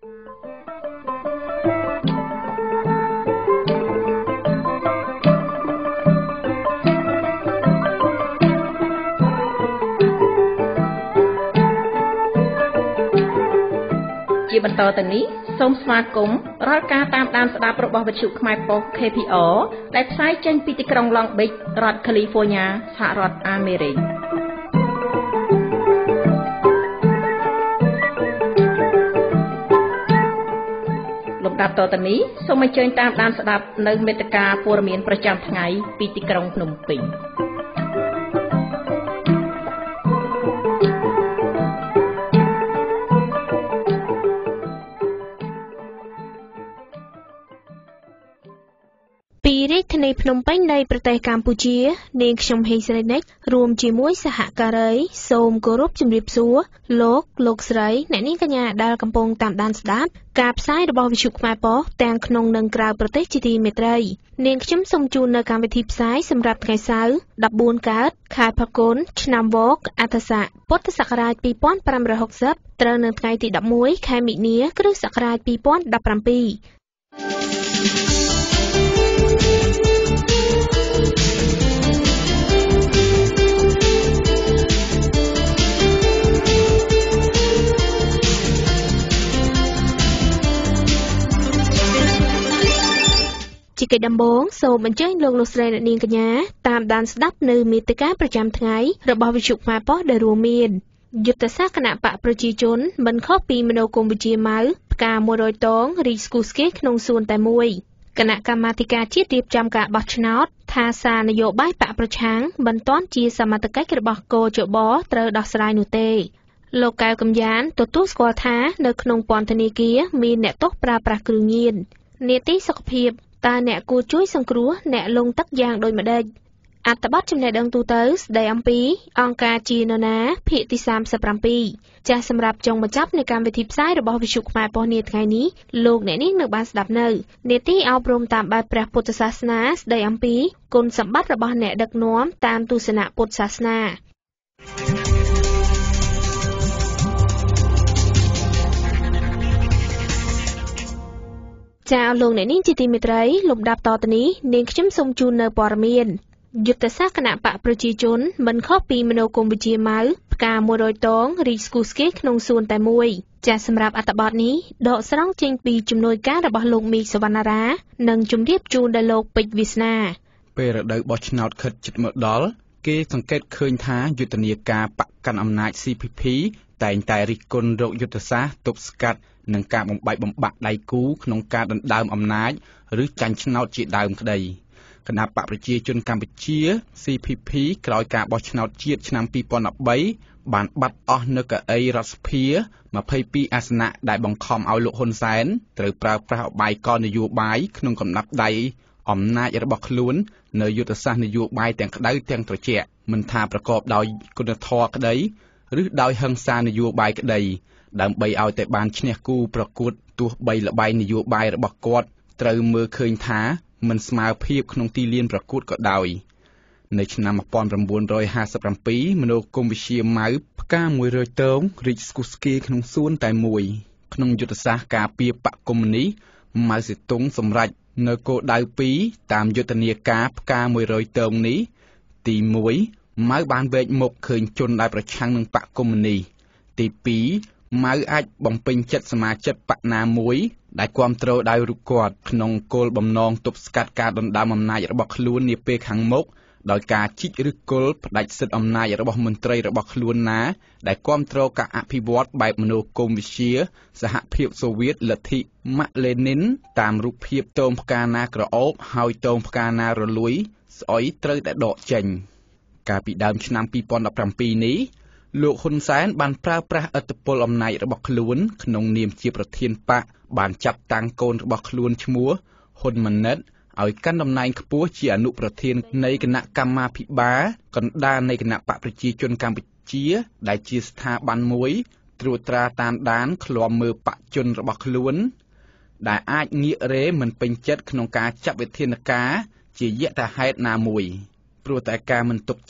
ជាបន្តទៅនេះសូមស្វាគមន៍រាល់ការតាមដានស្ដាប់របស់វិទ្យុខ្មែរប៉ុស្តិ៍ KPR ដែលផ្សាយចេញពីទីក្រុង Long Beach រដ្ឋ California សហរដ្ឋអាមេរិកលំដាប់តទៅនេះសូមអញ្ជើញតាមដានស្ដាប់នៅមេតិការព័ត៌មានប្រចាំថ្ងៃពីទីក្រុងភ្នំពេញពីរាជធានីភ្នំពេញនៃប្រទេសកម្ពុជានាងខ្ញុំហេងស្រីនិចរួមជាមួយសហការីសូមគោរពជំរាបសួរលោកស្រីអ្នកនាងកញ្ញាដែលកំពុងតាមដានស្ដាប់ការផ្សាយរបស់វិទ្យុខ្មែរប៉ុស្តិ៍ទាំងក្នុងនិងក្រៅប្រទេសជាទីមេត្រីនាងខ្ញុំសូមជូននៅកម្មវិធីផ្សាយសម្រាប់ថ្ងៃសៅរ៍14កើតខែផល្គុនឆ្នាំវកអត្តស័កពុទ្ធសករាជ2560ត្រូវនៅថ្ងៃទី11ខែមិនិនាគ្រិស្តសករាជ2017ជាកិច្ចដំបូងសូមអញ្ជើញលោកស្រីអ្នកនាងកញ្ញាតាមដានស្ដាប់នៅមេតិការប្រចាំថ្ងៃរបស់វិទ្យុខ្មែរប៉ុស្តិ៍ដែលរួមមានយុទ្ធសាស្ត្រគណៈបកប្រជាជនមិនខុសពីមនោគមវិជ្ជាម៉ៅផ្កា100តងរីកស្គុះស្គាយក្នុងសួនតែមួយគណៈកម្មាធិការជាតិរៀបចំការបោះឆ្នោតថាសារនយោបាយបកប្រឆាំងមិនទាន់ជាសមត្ថកិច្ចរបស់កោជបត្រូវដោះស្រាយនោះទេលោកកៅកំយ៉ានទទួលស្គាល់ថានៅក្នុងពន្ធនាគារមានអ្នកទោសប្រើប្រាស់គ្រឿងញៀននីតិសុខភាពតើអ្នកគួរជួយសង្គ្រោះអ្នកលងទឹកយ៉ាងដូចម្ដេចអត្ថបទចំណេះដឹងទូទៅស្ដីអំពីអង្គការជានរណាភាគទី37ចាស់សម្រាប់ចុងបញ្ចប់នៃកម្មវិធីផ្សាយរបស់វិទ្យុខ្មែរប៉ុស្តិ៍នាថ្ងៃនេះលោកអ្នកនាងនៅបានស្ដាប់នៅនីតិអប់រំតាមបែបព្រះពុទ្ធសាសនាស្ដីអំពីគុណសម្បត្តិរបស់អ្នកដឹកនាំតាមទស្សនៈពុទ្ធសាសនាចាលោកអ្នកនាងជាទីមេត្រីលំដាប់តទៅនេះនាងខ្ញុំសូមជូននៅព័ត៌មានយុទ្ធសាស្ត្រគណៈបកប្រជាជនមិនខុសពីមនោគមវិជ្ជាម៉ៅផ្កា100តងរីកស្គុះស្គាយក្នុងសួនតែមួយចាសម្រាប់អត្ថបទនេះដកស្រង់ចេញពីជំនួយការរបស់លោកមីសវណ្ណារានិងជម្រាបជូនដល់លោកពេជ្រវាសនាពេលរដូវបោះឆ្នោតខិតជិតមកដល់គេសង្កេតឃើញថាយុទ្ធនាការបកកាន់អំណាច CPP តែងតែរិះគន់រកយុទ្ធសាស្ត្រទប់ស្កាត់និងការបំបែកបំបាក់ដៃគូក្នុងការដណ្ដើមអំណាចឬចាញ់ឆ្នោតជាដើមក្តីគណៈបកប្រជាជនកម្ពុជា CPP ក្រោយការបោះឆ្នោតជាតិឆ្នាំ2013បានបាត់អស់នៅកៅអីរដ្ឋសភា22អាសនៈដែលបង្ខំឲ្យលោកហ៊ុនសែនត្រូវប្រើប្រាស់ឧបាយកលនយោបាយក្នុងកំណាប់ដៃអំណាចរបស់ខ្លួននៅយុទ្ធសាស្ត្រនយោបាយទាំងក្តៅទាំងត្រជាក់មិនថាប្រកបដោយគុណធម៌ក្តីឬដោយហិង្សានយោបាយក្តីដើម្បីឲ្យតែបានឈ្នះគូប្រកួតទោះបីល្បែងនយោបាយរបស់គាត់ត្រូវមើលឃើញថាមិនស្មើភាពក្នុងទីលានប្រកួតក៏ដោយនៅឆ្នាំ1957មនោគមវិជ្ជាម៉ៅផ្កា100តងរីកស្គុះស្គាយក្នុងសួនតែមួយក្នុងយុទ្ធសាស្ត្រការពារបកកុម្មុយនីសម៉ៅសេតុងសម្រេចនៅគោលដៅ2តាមយុទ្ធនាការផ្កា100តងនេះទី1ម៉ៅបានវែកមុខឃើញជនដែលប្រឆាំងនឹងបកកុម្មុយនីសទី2ម៉ៅអាចបំពេញចិត្តសមាជិកបកណាមួយដែលគ្រប់គ្រងដោយរូបគាត់ក្នុងគោលបំណងទប់ស្កាត់ការដណ្ដើមអំណាចរបស់ខ្លួននាពេលខាងមុខដោយការជីកឬគល់ផ្ដាច់សិទ្ធិអំណាចរបស់មន្ត្រីរបស់ខ្លួនណាដែលគ្រប់គ្រងការអភិវឌ្ឍបែបមនោគមវិជ្ជាសហភាពសូវៀតលទ្ធិម៉ាក់លេនីនតាមរូបភាពទងផ្កាណាក្រអូបហើយទងផ្កាណារលួយស្អុយត្រូវតែដកចេញកាលពីដើមឆ្នាំ2017នេះលោកហ៊ុនសែនបានប្រើប្រាស់ឥទ្ធិពលអំណាចរបស់ខ្លួនក្នុងនាមជាប្រធានបកបានចាប់តាំងកូនរបស់ខ្លួនឈ្មោះហ៊ុនម៉ាណិតឲ្យកាន់តំណែងខ្ពស់ជាអនុប្រធាននៃគណៈកម្មាភិបាលកណ្ដាលនៃគណៈបកប្រជាជនកម្ពុជាដែលជាស្ថាប័នមួយត្រួតត្រាតាមដានឃ្លាំមើលបច្ចជនរបស់ខ្លួនដែលអាចងាករេមិនពេញចិត្តក្នុងការចាត់វិធានការជាយថាហេតុណាមួយព្រោះតែការមិនទុកចិត្ត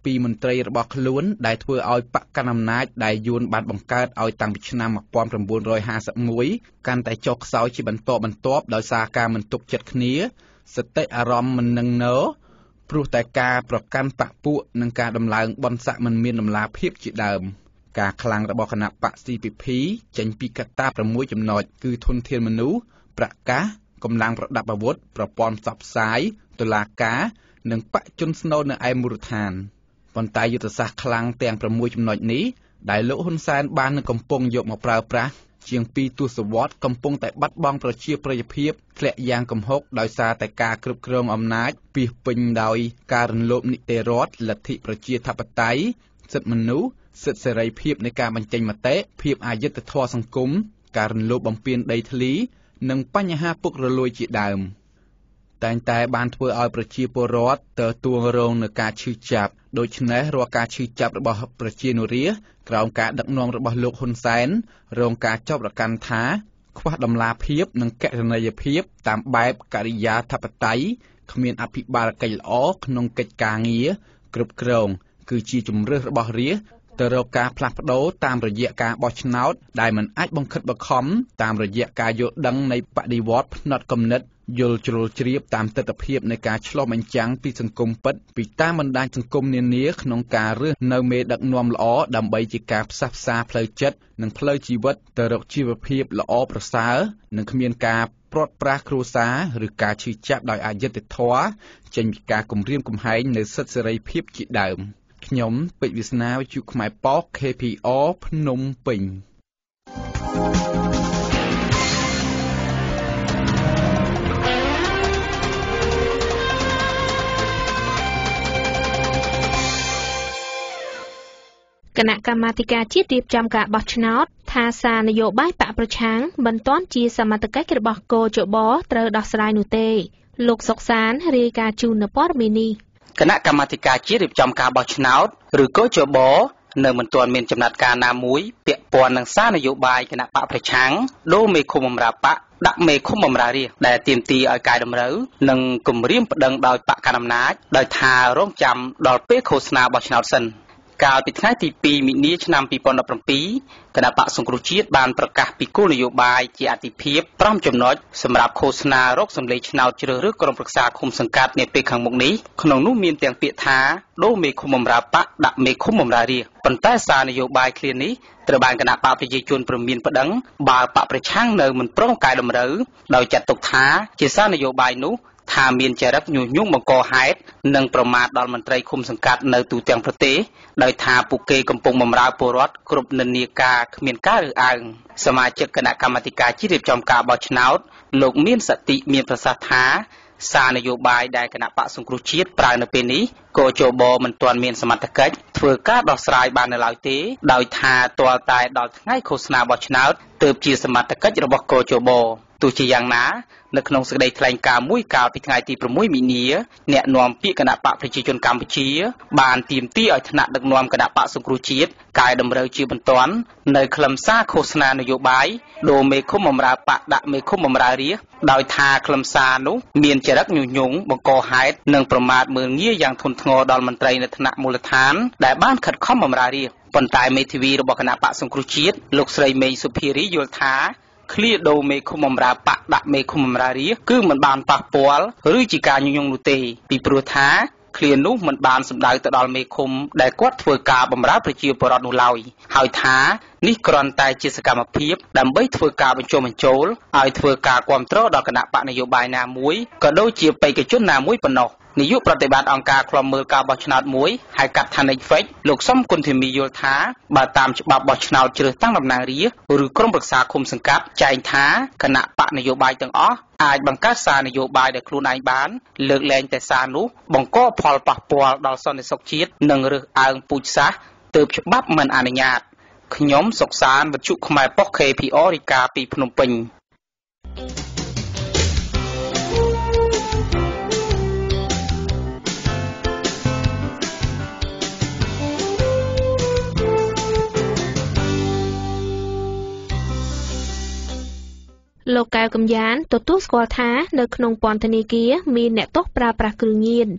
ពីមន្ត្រីរបស់ខ្លួនដែលធ្វើឲ្យបកកណ្ដាលអំណាចដែលយួនបានបង្កើតឲ្យតាំងពីឆ្នាំ1951កាន់តែចុះខ្សោយជាបន្តបន្ទាប់ដោយសារការមិនទុកចិត្តគ្នាសតិអារម្មណ៍មិននឹងណឺព្រោះតែការប្រកាន់បកពួកនិងការដំឡើងបនស័កមិនមានដំណាភាពជាដើមការខ្លាំងរបស់គណៈបក CPP ចេញពីកត្តា6ចំណុចគឺធនធានមនុស្សប្រកាសកម្លាំងប្រដាប់អាវុធប្រព័ន្ធផ្សព្វផ្សាយតុលាការនិងបកជនស្នូលនៅឯមូលដ្ឋានប៉ុន្តែយុទ្ធសាស្ត្រខ្លាំងទាំង6ចំណុចនេះដែលលោកហ៊ុនសែនបាននឹងកំពុងយកមកប្រើប្រាស់ជាង2ទសវត្សរ៍កំពុងតែបាត់បង់ប្រជាប្រិយភាពធ្លាក់យ៉ាងគំហុកដោយសារតែការគ្រប់គ្រងអំណាចពាសពេញដោយការរំលោភនីតិរដ្ឋលទ្ធិប្រជាធិបតេយ្យសិទ្ធិមនុស្សសិទ្ធិសេរីភាពនៃការបញ្ចេញមតិភាពអយុត្តិធម៌សង្គមការរំលោភបំពានដីធ្លីនិងបញ្ហាពុករលួយជាដើមតែងតែបានធ្វើឲ្យប្រជាពលរដ្ឋទទួលរងនឹងការឈឺចាប់ដូច្នេះរាល់ការឈឺចាប់របស់ប្រជានុរាស្ត្រក្រោមការដឹកនាំរបស់លោកហ៊ុនសែនរងការចាប់ប្រកាន់ថាខ្វះតម្លាភាពនិងកតញ្ញូភាពតាមបែបកិរិយាធិបតេយ្យគ្មានអភិបាលកិច្ចល្អក្នុងកិច្ចការងារគ្រប់គ្រងគឺជាជំរើសរបស់រាស្ត្រទៅរកការផ្លាស់ប្ដូរតាមរយៈការបោះឆ្នោតដែលមិនអាចបង្ខិតបង្ខំតាមរយៈការយល់ដឹងនៃបដិវត្តផ្នត់គំនិតយល់ជ្រុលជ្រាបតាមទស្សនវិជ្ជានៃការឆ្លុះបញ្ចាំងពីសង្គមពិតពីតាមបណ្ដាញសង្គមនានាក្នុងការរើសនៅមេដឹកនាំល្អដើម្បីជាការផ្សះផ្សាផ្លូវចិត្តនិងផ្លូវជីវិតទៅរកជីវភាពល្អប្រសើរនិងគ្មានការព្រាត់ប្រាសគ្រួសារឬការឈឺចាប់ដោយអយុត្តិធម៌ចេញពីការគំរាមកំហែងនៅសិទ្ធិសេរីភាពជាដើមខ្ញុំពេជ្រវាសនាវិទ្យុខ្មែរប៉ុស្តិ៍ KPR ភ្នំពេញគណៈកម្មាធិការជាតិរៀបចំការបោះឆ្នោតថាសារនយោបាយបកប្រឆាំងមិនទាន់ជាសមត្ថកិច្ចរបស់គរជបត្រូវដោះស្រាយនោះទេលោកសុកសានរាយការណ៍ជូននៅព័ត៌មាននេះគណៈកម្មាធិការជាតិរៀបចំការបោះឆ្នោតឬគរជបនៅមិនទាន់មានចំណាត់ការណាមួយពាក់ព័ន្ធនឹងសារនយោបាយគណៈបកប្រឆាំងដូរមេឃុំបម្រើបកដាក់មេឃុំបម្រើរាស្ត្រដែលទាមទារឲ្យកែតម្រូវនិងគម្រាមប្តឹងដោយបកកណ្ដាលអំណាចដោយថារងចាំដល់ពេលឃោសនាបោះឆ្នោតសិនកាលពីថ្ងៃទី2មីនាឆ្នាំ2017គណៈបកសង្គ្រោះជាតិបានប្រកាសពីគោលនយោបាយជាអាទិភាព5ចំណុចសម្រាប់ឃោសនារកសម្លេងឆ្នោតជ្រើសរើសក្រុមប្រឹក្សាឃុំសង្កាត់នាពេលខាងមុខនេះក្នុងនោះមានទាំងពាក្យថាដូរមេឃុំបម្រើបកដាក់មេឃុំបម្រើរាស្ត្រប៉ុន្តែសារនយោបាយឃ្លានេះត្រូវបានគណៈបកប្រជាជនព្រមានប្តឹងបើបកប្រឆាំងនៅមិនព្រមកែតម្រូវដោយចាត់ទុកថាជាសារនយោបាយនោះថាមានចរិតញុះញង់បង្កហេតុនិងប្រមាថដល់មន្ត្រីឃុំសង្កាត់នៅទូទាំងប្រទេសដោយថាពួកគេកំពុងបម្រើពលរដ្ឋគ្រប់និន្នាការគ្មានការរើសអើងសមាជិកគណៈកម្មាធិការជាតិរៀបចំការបោះឆ្នោតលោកមានសតិមានប្រសាសន៍ថាសារនយោបាយដែលគណៈបកសង្គ្រោះជាតិប្រើនៅពេលនេះគរជបមិនទាន់មានសមត្ថកិច្ចធ្វើការដោះស្រាយបាននៅឡើយទេដោយថាទាល់តែដល់ថ្ងៃឃោសនាបោះឆ្នោតទើបជាសមត្ថកិច្ចរបស់គរជបទោះជាយ៉ាងណានៅក្នុងសេចក្តីថ្លែងការណ៍មួយកាលពីថ្ងៃទី6មីនាអ្នកនាំពាក្យគណៈបកប្រជាជនកម្ពុជាបានទាមទារឲ្យថ្នាក់ដឹកនាំគណៈបកសង្គ្រោះជាតិកែតម្រូវជាបន្ទាន់នៅខ្លឹមសារឃោសនានយោបាយដូរមេឃុំបម្រើបកដាក់មេឃុំបម្រើរាស្ត្រដោយថាខ្លឹមសារនោះមានចរិតញុះញង់បង្កហេតុនិងប្រមាថមើលងាយយ៉ាងធ្ងន់ធ្ងរដល់មន្ត្រីនៅថ្នាក់មូលដ្ឋានដែលបានខិតខំបម្រើរាស្ត្រប៉ុន្តែមេធាវីរបស់គណៈបកសង្គ្រោះជាតិលោកស្រីមេងសុភារីយល់ថាឃ្លាដូរមេឃុំបម្រើបកដាក់មេឃុំបម្រើរាស្ត្រគឺមិនបានប៉ះពាល់ឬជាការញុះញង់នោះទេពីព្រោះថាឃ្លានោះមិនបានសំដៅទៅដល់មេឃុំដែលគាត់ធ្វើការបម្រើប្រជាពលរដ្ឋនោះឡើយហើយថានេះគ្រាន់តែជាសកម្មភាពដើម្បីធ្វើការបញ្ចុះបញ្ចូលឲ្យធ្វើការគ្រប់គ្រងដល់គណៈបកនយោបាយណាមួយក៏ដូចជាបេក្ខជនណាមួយប៉ុណ្ណោះនាយកប្រតិបត្តិអង្គការឃ្លាំមើលការបោះឆ្នោតមួយហៅកាត់ថា Netflix លោកសំគុណធីមីយល់ថាបើតាមច្បាប់បោះឆ្នោតជ្រើសតាំងតំណាងរាស្ត្រឬក្រុមប្រឹក្សាឃុំសង្កាត់ចែងថាគណៈបកនយោបាយទាំងអស់អាចបង្កើតសារនយោបាយដោយខ្លួនឯងបានលើកលែងតែសារនោះបង្កផលប៉ះពាល់ដល់សន្តិសុខជាតិនិងរើសអើងពូជសាសន៍ទើបច្បាប់មិនអនុញ្ញាតខ្ញុំសុកសានវិទ្យុខ្មែរប៉ុស្តិ៍ KPR រាយការណ៍ពីភ្នំពេញលោកកែវកំយ៉ានទទួលស្គាល់ថានៅក្នុងពន្ធនាគារមានអ្នកទោសប្រើប្រាស់គ្រឿងញៀន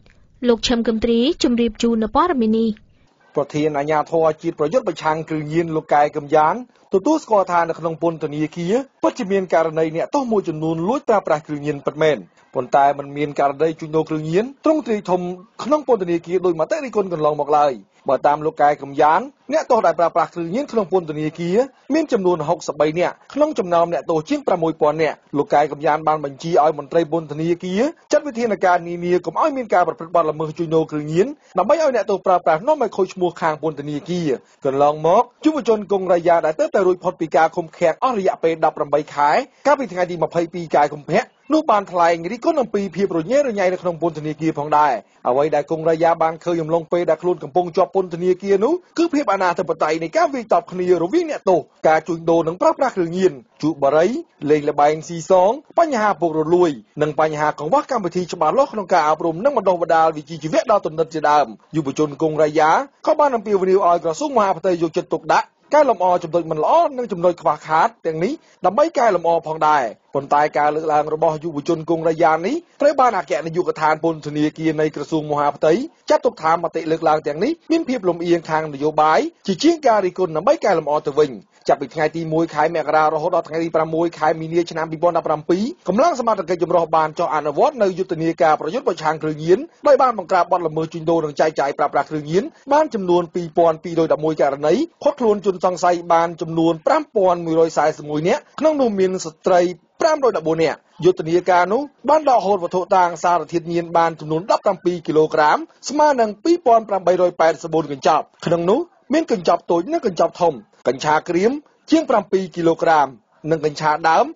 លោកឈឹមគឹមត្រីជំរាបជូននៅព័ត៌មាននេះប្រធានអាជ្ញាធរជាតិប្រយុទ្ធប្រឆាំងគ្រឿងញៀនលោកកែកំយ៉ានទទួលស្គាល់ថានៅក្នុងពន្ធនាគារពិតជាមានករណីអ្នកទោសមួយចំនួនលួចប្រើប្រាស់គ្រឿងញៀនពិតមែនប៉ុន្តែมันមានករណីជួញដូរគ្រឿងញៀនទ្រង់ទ្រាយធំក្នុងពន្ធនាគារដោយមតិរិះគន់កន្លងមកឡើយបើតាមលោកកែកំយ៉ានអ្នកទោសដែលប្រើប្រាស់គ្រឿងញៀនក្នុងពន្ធនាគារមានចំនួន63នាក់ក្នុងចំណោមអ្នកទោសជាង6000នាក់លោកកែកំយ៉ានបានបញ្ជាឲ្យមន្ត្រីពន្ធនាគារចាត់វិធានការនានាកុំឲ្យមានការប្រព្រឹត្តបទល្មើសជួញដូរគ្រឿងញៀនដើម្បីឲ្យអ្នកទោសប្រើប្រាស់នាំឲ្យខូចឈ្មោះខាងពន្ធនាគារកន្លងមកយុវជនកុងរ៉ាយ៉ាដែលទៅរួចផុតពីការឃុំឃាំងអស់រយៈពេល18ខែកាលពីថ្ងៃទី22ខែកុម្ភៈនោះបានថ្លែងរិះគន់អំពីភាពរញ៉េរញ៉ៃនៅក្នុងពន្ធនាគារផងដែរអ្វីដែលកុងរ៉ាយ៉ាបានឃើញអំឡុងពេលដែលខ្លួនកំពុងជាប់ពន្ធនាគារនោះគឺភាពអនាធិបតេយ្យនៃការវាយតប់គ្នារវាងអ្នកទោសការជួញដូរនិងប្រើប្រាស់គ្រឿងញៀនជក់បារីលេងល្បែងស៊ីសងបញ្ហាពុករលួយនិងបញ្ហាកង្វះកម្មវិធីច្បាស់លាស់ក្នុងការអប់រំនិងបណ្ដុះបណ្ដាលវិជ្ជាជីវៈដល់ទណ្ឌិតជាដើមយុវជនកុងរ៉ាយ៉ាក៏បានអំពាវនាវឲ្យក្រសួងមហាផ្ទៃយកចិត្តទុកដាក់កែលម្អចំណុចមិនល្អនិងចំណុចខ្វះខាតទាំងនេះដើម្បីកែលម្អផងដែរប៉ុន្តែការលើកឡើងរបស់យុវជនកុងរ៉ាយ៉ានេះត្រូវបានអគ្គនាយកដ្ឋានពន្ធនាគារនៃក្រសួងមហាផ្ទៃចាត់ទុកថាមតិលើកឡើងទាំងនេះមានភាពលំអៀងខាងនយោបាយជាជាងការរិះគន់ដើម្បីកែលម្អទៅវិញចាប់ពីថ្ងៃទី1ខែមករារហូតដល់ថ្ងៃទី6ខែមីនាឆ្នាំ2017កម្លាំងសមត្ថកិច្ចចម្រុះបានចុះអនុវត្តនៅយុទ្ធនាការប្រយុទ្ធប្រឆាំងគ្រឿងញៀនដោយបានបង្ក្រាបបទល្មើសជួញដូរនិងចែកចាយប្រើប្រាស់គ្រឿងញៀនបានចំនួន2211ករណីឃាត់ខ្លួនជនសង្ស័យបានចំនួន5141នាក់ក្នុងនោះមានស្ត្រី514នាក់យុទ្ធនាការនោះបានដកហូតវត្ថុតាងសារធាតុញៀនបានចំនួន17គីឡូក្រាមស្មើនឹង2884កញ្ចប់ក្នុងនោះមានកញ្ចប់តូចនិងកញ្ចប់ធំកញ្ឆាក្រៀមជាង7គីឡូក្រាមនិងកញ្ឆាដើម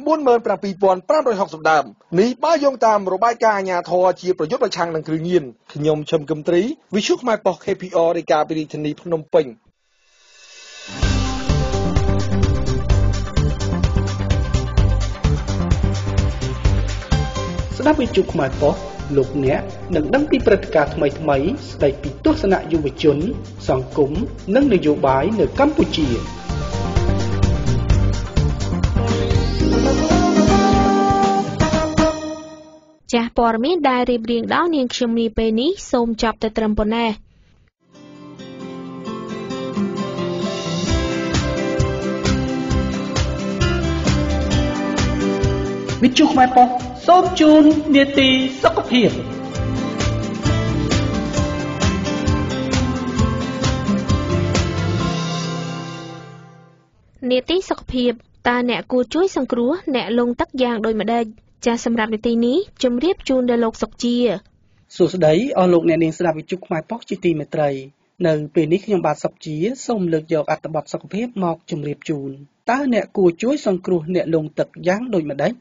97560ដើមនេះបើយោងតាមរបាយការណ៍អាជ្ញាធរជាប្រយុទ្ធប្រឆាំងនឹងគ្រឿងញៀនខ្ញុំឈឹមគឹមត្រីវិទ្យុខ្មែរប៉ុស្តិ៍ KPR រាយការណ៍ពីរាជធានីភ្នំពេញស្ដាប់វិទ្យុខ្មែរប៉ុស្តិ៍លោកអ្នកនឹងដឹងពីព្រឹត្តិការណ៍ថ្មីៗស្ដីពីទស្សនៈយុវជនសង្គមនិងនយោបាយនៅកម្ពុជាចាស់ព័ត៌មានដែលរៀបរៀងដល់នាងខ្ញុំនាពេលនេះសូមចាប់តែត្រឹមប៉ុណ្ណេះវិទ្យុខ្មែរប៉ុស្តិ៍សូមជូននាទីសុខភាពនាទីសុខភាពតើអ្នកគួរជួយសង្គ្រោះអ្នកលង់ទឹកយ៉ាងដូចម្ដេចចាសសម្រាប់នាទីនេះជម្រាបជូនដល់លោកសុកជាសួស្តីអស់លោកអ្នកនាងស្ដាប់វិទ្យុខ្មែរប៉ុស្តិ៍ជាទីមេត្រីនៅពេលនេះខ្ញុំបាទសុកជាសូមលើកយកអត្ថបទសុខភាពមកជម្រាបជូនតើអ្នកគួរជួយសង្គ្រោះអ្នកលង់ទឹកយ៉ាងដូចម្ដេច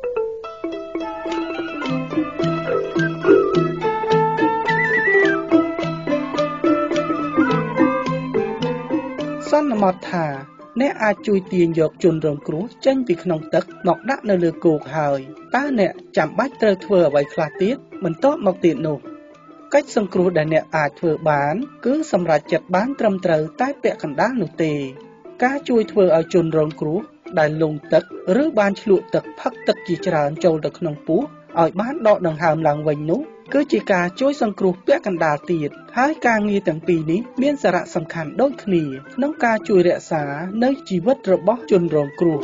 សន្មតថាអ្នកអាចជួយទាញយកជនរងគ្រោះចេញពីក្នុងទឹកមកដាក់នៅលើគោកហើយតើអ្នកចាំបាច់ត្រូវធ្វើអ្វីខ្លះទៀតបន្ទាប់មកទៀតនោះកិច្ចសង្គ្រោះដែលអ្នកអាចធ្វើបានគឺសម្រេចចិត្តបានត្រឹមត្រូវតែពាក់កណ្ដាលនោះទេការជួយធ្វើឲ្យជនរងគ្រោះដែលលង់ទឹកឬបានឆ្លក់ទឹកផឹកទឹកជាច្រើនចូលទៅក្នុងពោះឲ្យបានដកដង្ហើមឡើងវិញនោះគឺជាការជួយសង្គ្រោះពាក់កណ្ដាលទៀតហើយការងារទាំងពីរនេះមានសារៈសំខាន់ដូចគ្នាក្នុងការជួយរក្សានៅជីវិតរបស់ជនរងគ្រោះ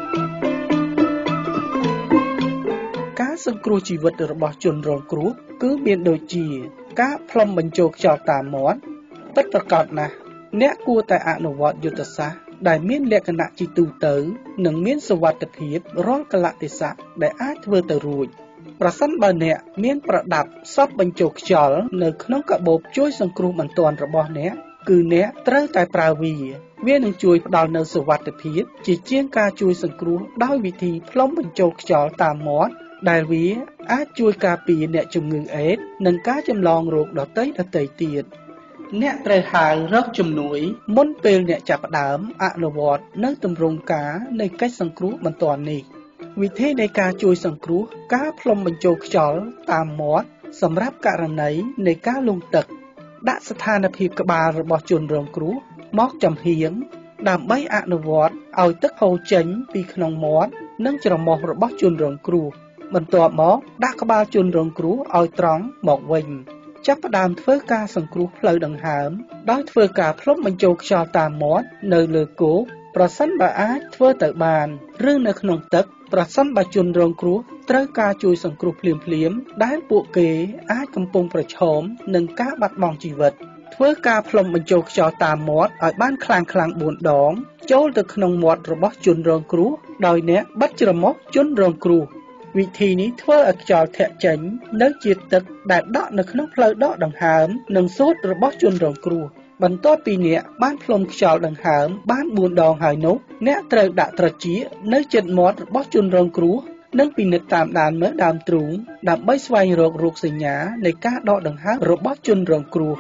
ការសង្គ្រោះជីវិតរបស់ជនរងគ្រោះគឺមានដូចជាការផ្លុំបញ្ចូលខ្យល់តាមមាត់ពិតប្រាកដណាស់អ្នកគួរតែអនុវត្តយុទ្ធសាស្ត្រដែលមានលក្ខណៈជាទូទៅនិងមានសុវត្ថិភាពរាល់កលៈទេសៈដែលអាចធ្វើទៅរួចប្រសិនបើអ្នកមានប្រដាប់សពបញ្ចូលខ្យល់នៅក្នុងកាបូបជួយសង្គ្រោះបន្ទាន់របស់អ្នកគឺអ្នកត្រូវតែប្រើវានឹងជួយផ្ដល់នូវសុវត្ថិភាពជាជាងការជួយសង្គ្រោះដោយវិធីផ្លុំបញ្ចូលខ្យល់តាមមាត់ដែលវាអាចជួយការពារអ្នកជំងឺអេដស៍និងការចម្លងរោគដទៃទៀតអ្នកត្រូវហៅរកជំនួយមុនពេលអ្នកចាប់ផ្ដើមអនុវត្តនៅទម្រង់ការនៃកិច្ចសង្គ្រោះបន្ទាន់នេះវិធីនៃការជួយសង្គ្រោះការផ្លុំបញ្ចូលខ្យល់តាមមាត់សម្រាប់ករណីនៃការលង់ទឹកដាក់ស្ថានភាពក្បាលរបស់ជនរងគ្រោះមកចំហៀងដើម្បីអនុវត្តឲ្យទឹកហូរចេញពីក្នុងមាត់និងច្រមុះរបស់ជនរងគ្រោះបន្ទាប់មកដាក់ក្បាលជនរងគ្រោះឲ្យត្រង់មកវិញចាប់ផ្ដើមធ្វើការសង្គ្រោះផ្លូវដង្ហើមដោយធ្វើការផ្លុំបញ្ចូលខ្យល់តាមមាត់នៅលើគោកប្រសិនបើអាចធ្វើទៅបានឬនៅក្នុងទឹកប្រសិនបើជនរងគ្រោះត្រូវការជួយសង្គ្រោះភ្លាមៗដែលពួកគេអាចកំពុងប្រឈមនឹងការបាត់បង់ជីវិតធ្វើការផ្លុំបញ្ចូលខ្យល់តាមមាត់ឲ្យបានខ្លាំងៗ4ដងចូលទៅក្នុងមាត់របស់ជនរងគ្រោះដោយអ្នកបិទច្រមុះជនរងគ្រោះវិធីនេះធ្វើឲ្យខ្យល់ធាក់ចេញនៅជាតិទឹកដែលដក់នៅក្នុងផ្លូវដកដង្ហើមនិងសួតរបស់ជនរងគ្រោះបន្ទាប់ពីអ្នកបានផ្លុំខ្យល់ដង្ហើមបាន4ដងហើយនោះអ្នកត្រូវដាក់ត្រចៀកនៅជិតមាត់របស់ជនរងគ្រោះនិងពិនិត្យតាមដានមើលដើមទ្រូងដើម្បីស្វែងរករោគសញ្ញានៃការដកដង្ហើមរបស់ជនរងគ្រោះ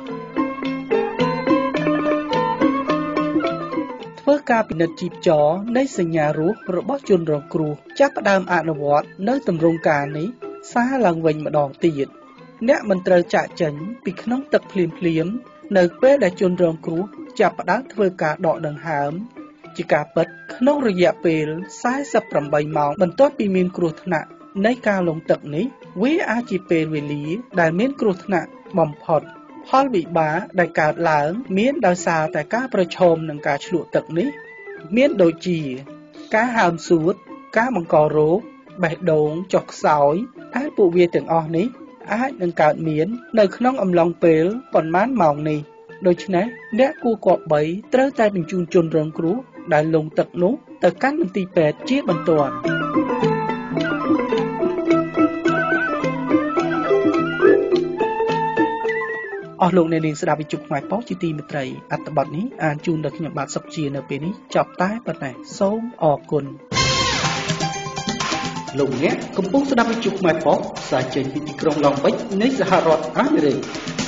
ធ្វើការពិនិត្យជីពចរនៃសញ្ញារស់របស់ជនរងគ្រោះចាប់ផ្ដើមអនុវត្តនៅទម្រង់ការនេះសារឡើងវិញម្ដងទៀតអ្នកមិនត្រូវចាកចេញពីក្នុងទឹកភ្លាមៗនៅពេលដែលជនរងគ្រោះចាប់ផ្ដើមធ្វើការដកដង្ហើមជាការពិតក្នុងរយៈពេល48ម៉ោងបន្ទាប់ពីមានគ្រោះថ្នាក់នៃការលង់ទឹកនេះវាអាចជាពេលវេលាដែលមានគ្រោះថ្នាក់បំផុតផលវិបាកដែលកើតឡើងមានដោយសារតែការប្រឈមនឹងការឆ្លក់ទឹកនេះមានដូចជាការហើមសួតការបង្ករោគបេះដូងចុះខ្សោយហើយពួកវាទាំងអស់នេះអាចនឹងកើតមាននៅក្នុងអំឡុងពេលប៉ុន្មានម៉ោងនេះដូច្នេះអ្នកគួរគប្បីត្រូវតែបញ្ជូនជនរងគ្រោះដែលលង់ទឹកនោះទៅកាន់មន្ទីរពេទ្យជាបន្ទាន់អស់លោកអ្នកនាងស្ដាប់វិទ្យុខ្មែរប៉ុស្តិ៍ជាទីមេត្រីអត្ថបទនេះអានជូនដល់ខ្ញុំបាទសុកជានៅពេលនេះចប់តែប៉ុណ្ណេះសូមអរគុណលោកអ្នកកំពុងស្ដាប់វិទ្យុខ្មែរប៉ុស្តិ៍ផ្សាយចេញពីទីក្រុងឡុងបិចនៃសហរដ្ឋអាមេរិក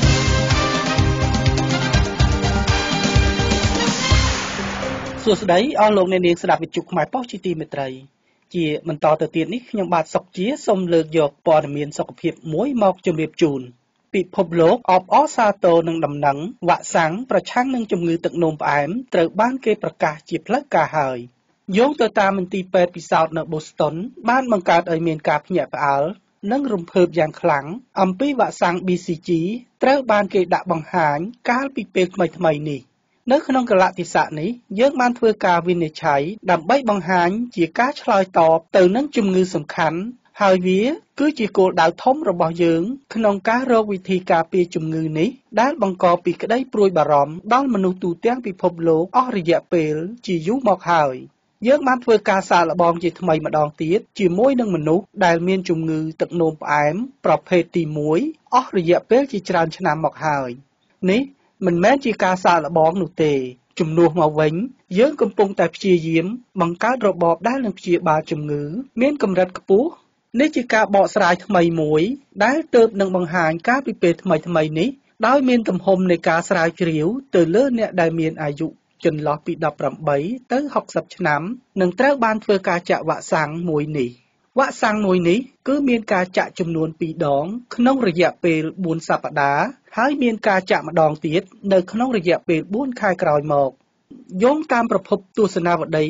សួស្តីអស់លោកអ្នកនាងស្ដាប់វិទ្យុខ្មែរប៉ុស្តិ៍ជាទីមេត្រីជាបន្តទៅទៀតនេះខ្ញុំបាទសុកជាសូមលើកយកព័ត៌មានសុខភាពមួយមកជម្រាបជូនពិភពលោកអបអរសាទរនឹងដំណឹងវ៉ាក់សាំងប្រឆាំងនឹងជំងឺទឹកនោមផ្អែមត្រូវបានគេប្រកាសជាផ្លូវការហើយយោងទៅតាមមន្ទីរពេទ្យពិសោធន៍នៅ Boston បានបង្កើតឲ្យមានការភ្ញាក់ផ្អើលនិងរំភើបយ៉ាងខ្លាំងអំពីវ៉ាក់សាំង BCG ត្រូវបានគេដាក់បង្ហាញកាលពីពេលថ្មីៗនេះនៅក្នុងកលតិស័កនេះយើងបានធ្វើការវិនិច្ឆ័យដើម្បីបង្ហាញជាការឆ្លើយតបទៅនឹងជំងឺសំខាន់ហើយវាគឺជាគោលដៅធំរបស់យើងក្នុងការរកវិធីការពារជំងឺនេះដែលបង្កពីក្តីព្រួយបារម្ភដល់មនុស្សទូទាំងពិភពលោកអស់រយៈពេលជាយូរមកហើយយើងបានធ្វើការសាកល្បងជាថ្មីម្ដងទៀតជាមួយនឹងមនុស្សដែលមានជំងឺទឹកនោមផ្អែមប្រភេទទី1អស់រយៈពេលជាច្រើនឆ្នាំមកហើយនេះមិនមែនជាការសាកល្បងនោះទេជំនួសមកវិញយើងកំពុងតែព្យាយាមបង្កើតរបបដែលនឹងព្យាបាលជំងឺមានកម្រិតខ្ពស់នេះជាការបកស្រាយថ្មីមួយដែលទើបនឹងបង្ហាញកាលពីពេលថ្មីៗនេះដោយមានទំហំនៃការស្រាវជ្រាវទៅលើអ្នកដែលមានអាយុចន្លោះពី18ទៅ60ឆ្នាំនឹងត្រូវបានធ្វើការចាក់វ៉ាក់សាំងមួយនេះវ៉ាក់សាំងមួយនេះគឺមានការចាក់ចំនួន2ដងក្នុងរយៈពេល4សប្តាហ៍ហើយមានការចាក់ម្ដងទៀតនៅក្នុងរយៈពេល4ខែក្រោយមកយោងតាមប្រភពទស្សនាវដ្តី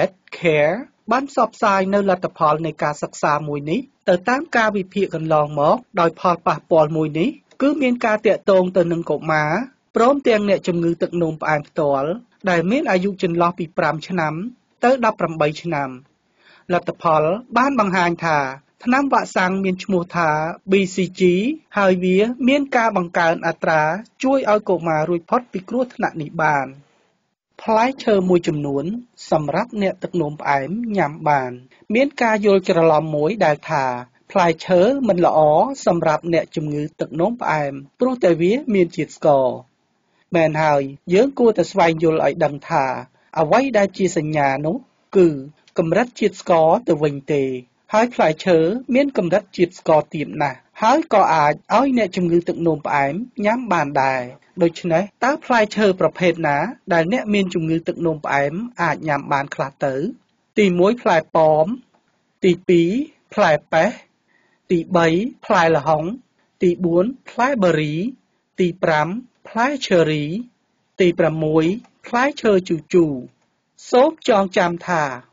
KPR បានផ្សព្វផ្សាយនៅលទ្ធផលនៃការសិក្សាមួយនេះទៅតាមការវិភាគកន្លងមកដោយផលប៉ះពាល់មួយនេះគឺមានការតាក់ទងទៅនឹងកុមារព្រមទាំងអ្នកជំងឺទឹកនោមផ្អែមផ្ទាល់ដែលមានអាយុចន្លោះពី5ឆ្នាំទៅ18ឆ្នាំលទ្ធផលបានបង្ហាញថាថ្នាំវ៉ាក់សាំងមានឈ្មោះថា BCG ហើយវាមានការបង្កើនអត្រាជួយឲ្យកុមាររួចផុតពីគ្រោះថ្នាក់នេះបានផ្លែឈើមួយចំនួនសម្រាប់អ្នកទឹកនោមផ្អែមញ៉ាំបានមានការយល់ច្រឡំមួយដែលថាផ្លែឈើមិនល្អសម្រាប់អ្នកជំងឺទឹកនោមផ្អែមព្រោះតែវាមានជាតិស្ករមែនហើយយើងគួរតែស្វែងយល់ឲ្យដឹងថាអ្វីដែលជាសញ្ញានោះគឺកម្រិតជាតិស្ករទៅវិញទេហើយផ្លែឈើមានកម្រិតជាតិស្ករទាបណាស់ហើយក៏អាចឲ្យអ្នកជំងឺទឹកនោមផ្អែមញ៉ាំបានដែរដូច្នេះតើផ្លែឈើប្រភេទណាដែលអ្នកមានជំងឺទឹកនោមផ្អែមអាចញ៉ាំបានខ្លះទៅទី1ផ្លែប៉ោមទី2ផ្លែប៉េះទី3ផ្លែល្ហុងទី4ផ្លែប៊ឺរីទី5ផ្លែឈើរីទី6ផ្លែឈើជូជូសូមចងចាំថា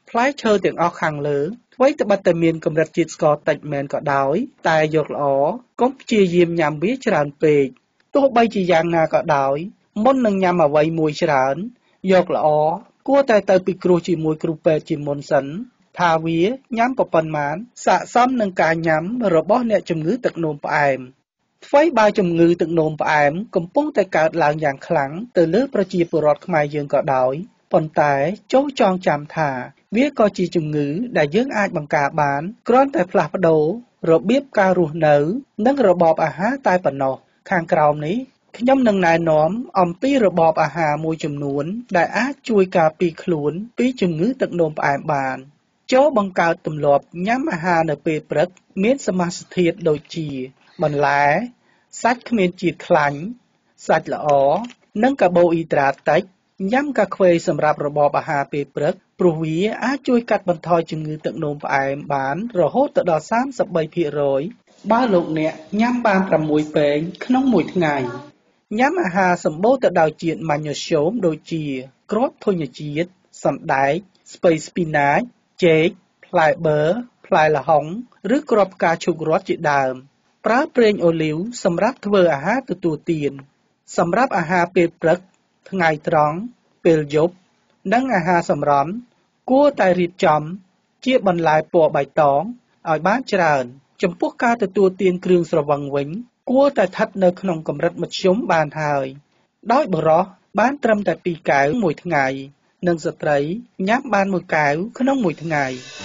ផ្លែឈើទាំងអស់ខាងលើអ្វីត្បិតតែមានកម្រិតជាតិស្ករតិចមែនក៏ដោយតែយកល្អកុំព្យាយាមញ៉ាំវាច្រើនពេកទោះបីជាយ៉ាងណាក៏ដោយមុននឹងញ៉ាំអ្វីមួយច្រើនយកល្អគួរតែទៅពិគ្រោះជាមួយគ្រូពេទ្យជាមុនសិនថាវាញ៉ាំប៉ុន្មានស័ក្តិសមនឹងការញ៉ាំរបស់អ្នកជំងឺទឹកនោមផ្អែមអ្វីបើជំងឺទឹកនោមផ្អែមកំពុងតែកើតឡើងយ៉ាងខ្លាំងទៅលើប្រជាពលរដ្ឋខ្មែរយើងក៏ដោយប៉ុន្តែចូលចងចាំថាវាក៏ជាជំងឺដែលយើងអាចបង្ការបានគ្រាន់តែផ្លាស់ប្ដូររបៀបការរស់នៅនិងរបបអាហារតែប៉ុណ្ណោះខាងក្រោមនេះខ្ញុំនឹងណែនាំអំពីរបបអាហារមួយចំនួនដែលអាចជួយការពារខ្លួនពីជំងឺទឹកនោមផ្អែមបានចូលបង្កើតទម្លាប់ញ៉ាំអាហារនៅពេលព្រឹកមានសមាសធាតុដូចជាបន្លែសាច់គ្មានជាតិខ្លាញ់សាច់ល្អនិងកាបូអ៊ីដ្រាតតិចញ៉ាំកាខ្វេសម្រាប់របបអាហារពេលព្រឹកព្រោះវាអាចជួយកាត់បន្ថយជំងឺទឹកនោមផ្អែមបានរហូតដល់ 33% បើលោកអ្នកញ៉ាំបាន6ពែងក្នុងមួយថ្ងៃញ៉ាំអាហារសម្បូរទៅដោយជាតិម៉ាញ៉ូស្យូមដូចជាគ្រាប់ធញ្ញជាតិសណ្តែកស្ពៃស្ពីណាចចេកផ្លែបឺផ្លែល្ហុងឬគ្រាប់ផ្កាឈូករ័ត្នជាដើមប្រើប្រេងអូលីវសម្រាប់ធ្វើអាហារទទួលទានសម្រាប់អាហារពេលព្រឹកថ្ងៃត្រង់ពេលយប់និងអាហារសម្រន់គួរតែរៀបចំជាបន្លែពណ៌បៃតងឲ្យបានច្រើនចំពោះការទទួលទានគ្រឿងស្រវឹងវិញគួរតែស្ថិតនៅក្នុងកម្រិតមធ្យមបានហើយដោយបុរសបានត្រឹមតែ2កែវមួយថ្ងៃនិងស្ត្រីញ៉ាំបាន1កែវក្នុងមួយថ្ងៃ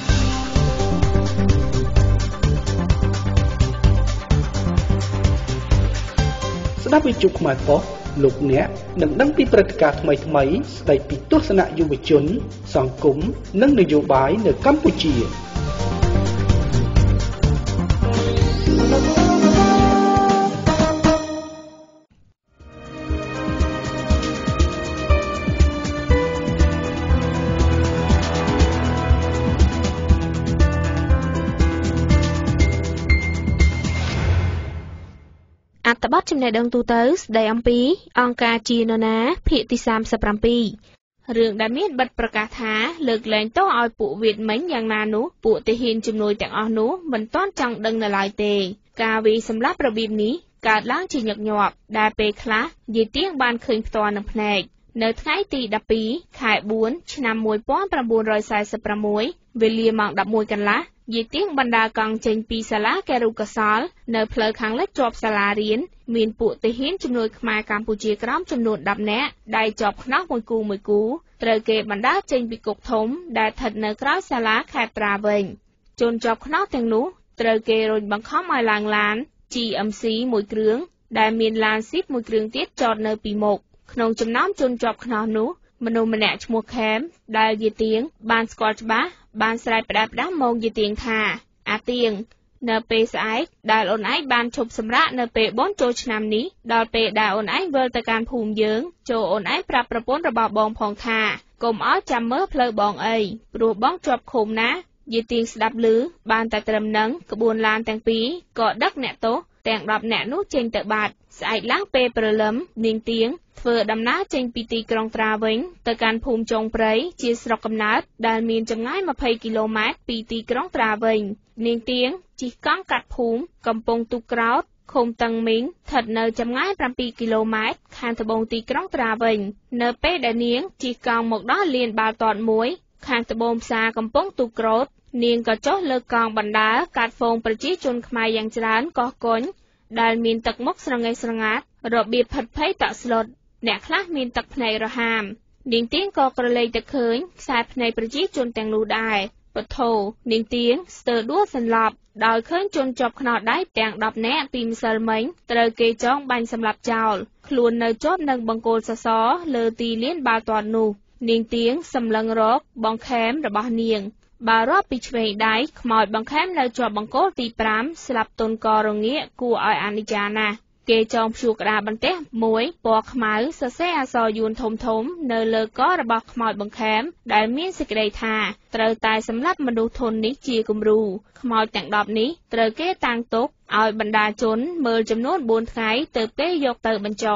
ស្ដាប់វិទ្យុខ្មែរប៉ុស្តិ៍លោកអ្នកនឹងដឹងពីព្រឹត្តិការណ៍ថ្មីៗស្ដីពីទស្សនៈយុវជនសង្គមនិងនយោបាយនៅកម្ពុជាអត្ថបទចំណេះដឹងទូទៅស្ដីអំពីអង្គការជានរណាភាគទី37រឿងដែលមានបិទប្រកាសថាលើកលែងទោសឲ្យពួកវៀតមិញយ៉ាងណានោះពួកទាហានជំនួយទាំងអស់នោះមិនទាន់ចង់ដឹងនៅឡើយទេការវាយសម្លាប់របៀបនេះកើតឡើងជាញឹកញាប់ដែលពេលខ្លះយាយទៀងបានឃើញផ្ទាល់នឹងភ្នែកនៅថ្ងៃទី12ខែ4ឆ្នាំ1946វេលាម៉ោង 11 កន្លះយាយទៀងបណ្ដាកង់ចេញពីសាលាកែរូកសលនៅផ្លូវខាងលិចជាប់សាលារៀនមានពួកទាហានជំនួយខ្មែរកម្ពុជាក្រោមចំនួន10នាក់ដៃជាប់ខ្នោះមួយគូត្រូវគេបណ្ដាចេញពីគុកធំដែលស្ថិតនៅក្រៅសាលាខេត្តប្រាវិញជនជាប់ខ្នោះទាំងនោះត្រូវគេរុញបង្ខំឲ្យឡើងឡាន GMC មួយគ្រឿងដែលមានឡានស៊ីបមួយគ្រឿងទៀតចតនៅពីមុខក្នុងចំណោមជនជាប់ខ្នោះនោះមនុស្សម្នាក់ឈ្មោះខេមដែលយាយទៀងបានស្គាល់ច្បាស់បានស្រែកផ្ដាស់មកយាយទៀងថាអាទៀងនៅពេលស្អែកដែលអូនឯងបានឈប់សម្រាកនៅពេលបនចូលឆ្នាំនេះដល់ពេលដែលអូនឯងវិលទៅកាន់ភូមិយើងចូលអូនឯងប្រាប់ប្រពន្ធរបស់បងផងថាកុំឲ្យចាំមើលផ្លូវបងអីព្រោះបងជាប់ឃុំណាយាយទៀងស្ដាប់ឮបានតែត្រឹមនឹងក្បួនឡានទាំងពីរក៏ដឹកអ្នកទោសទាំង10នាក់នោះចេញទៅបាត់ស្អែកឡើងពេលព្រលឹមនាងទៀងធ្វើដំណើរចេញពីទីក្រុងត្រាវិញទៅកាន់ភូមិចុងព្រៃជាស្រុកកំណើតដែលមានចម្ងាយ20គីឡូម៉ែត្រពីទីក្រុងត្រាវិញនាងទៀងជិះកង់កាត់ភូមិកំពង់ទូក្រោតឃុំតឹងមីងស្ថិតនៅចម្ងាយ7គីឡូម៉ែត្រខាងត្បូងទីក្រុងត្រាវិញនៅពេលដែលនាងជិះកង់មកដល់លានបាល់ទាត់មួយខាងត្បូងផ្សារកំពង់ទូក្រោតនាងក៏ចុះលើកង់បណ្ដើរកាត់ហ្វូងប្រជាជនខ្មែរយ៉ាងច្រើនកោះកុញដែលមានទឹកមុខស្រងេះស្រងាត់របៀបផិតភ័យតក់ស្លុតអ្នកខ្លះមានទឹកភ្នែករហាមនាងទៀងក៏ក្រឡេកទៅឃើញខ្សែភ្នែកប្រជាជនទាំងនោះដែរពធនាងទៀងស្ទើរដួលសន្លប់ដោយឃើញជនជាប់ខ្នោះដៃទាំង10នាក់ពីម្សិលមិញត្រូវគេចងបាញ់សម្លាប់ចោលខ្លួននៅជាប់នឹងបង្គោលសសរលើទីលានបាល់ទាត់នោះនាងទៀងសម្លឹងរកបងខេមរបស់នាងបើរាប់ពីឆ្វេងដៃខ្មោចបង្ខំនៅជាប់បង្គោលទី5ស្លាប់ទុនកករងាកគួរឲ្យអានិច្ចាណាស់គេចងព្យួរក្តារបន្ទះមួយពណ៌ខ្មៅសរសេរអក្សរយួនធំនៅលើករបស់ខ្មោចបង្ខំដែលមានសេចក្តីថាត្រូវតែសម្លាប់មនុស្សធន់នេះជាគំរូខ្មោចទាំង10នេះត្រូវគេតាំងទុកឲ្យបណ្ដាជនមើលចំនួន4ថ្ងៃទើបគេយកទៅបញ្ចុះ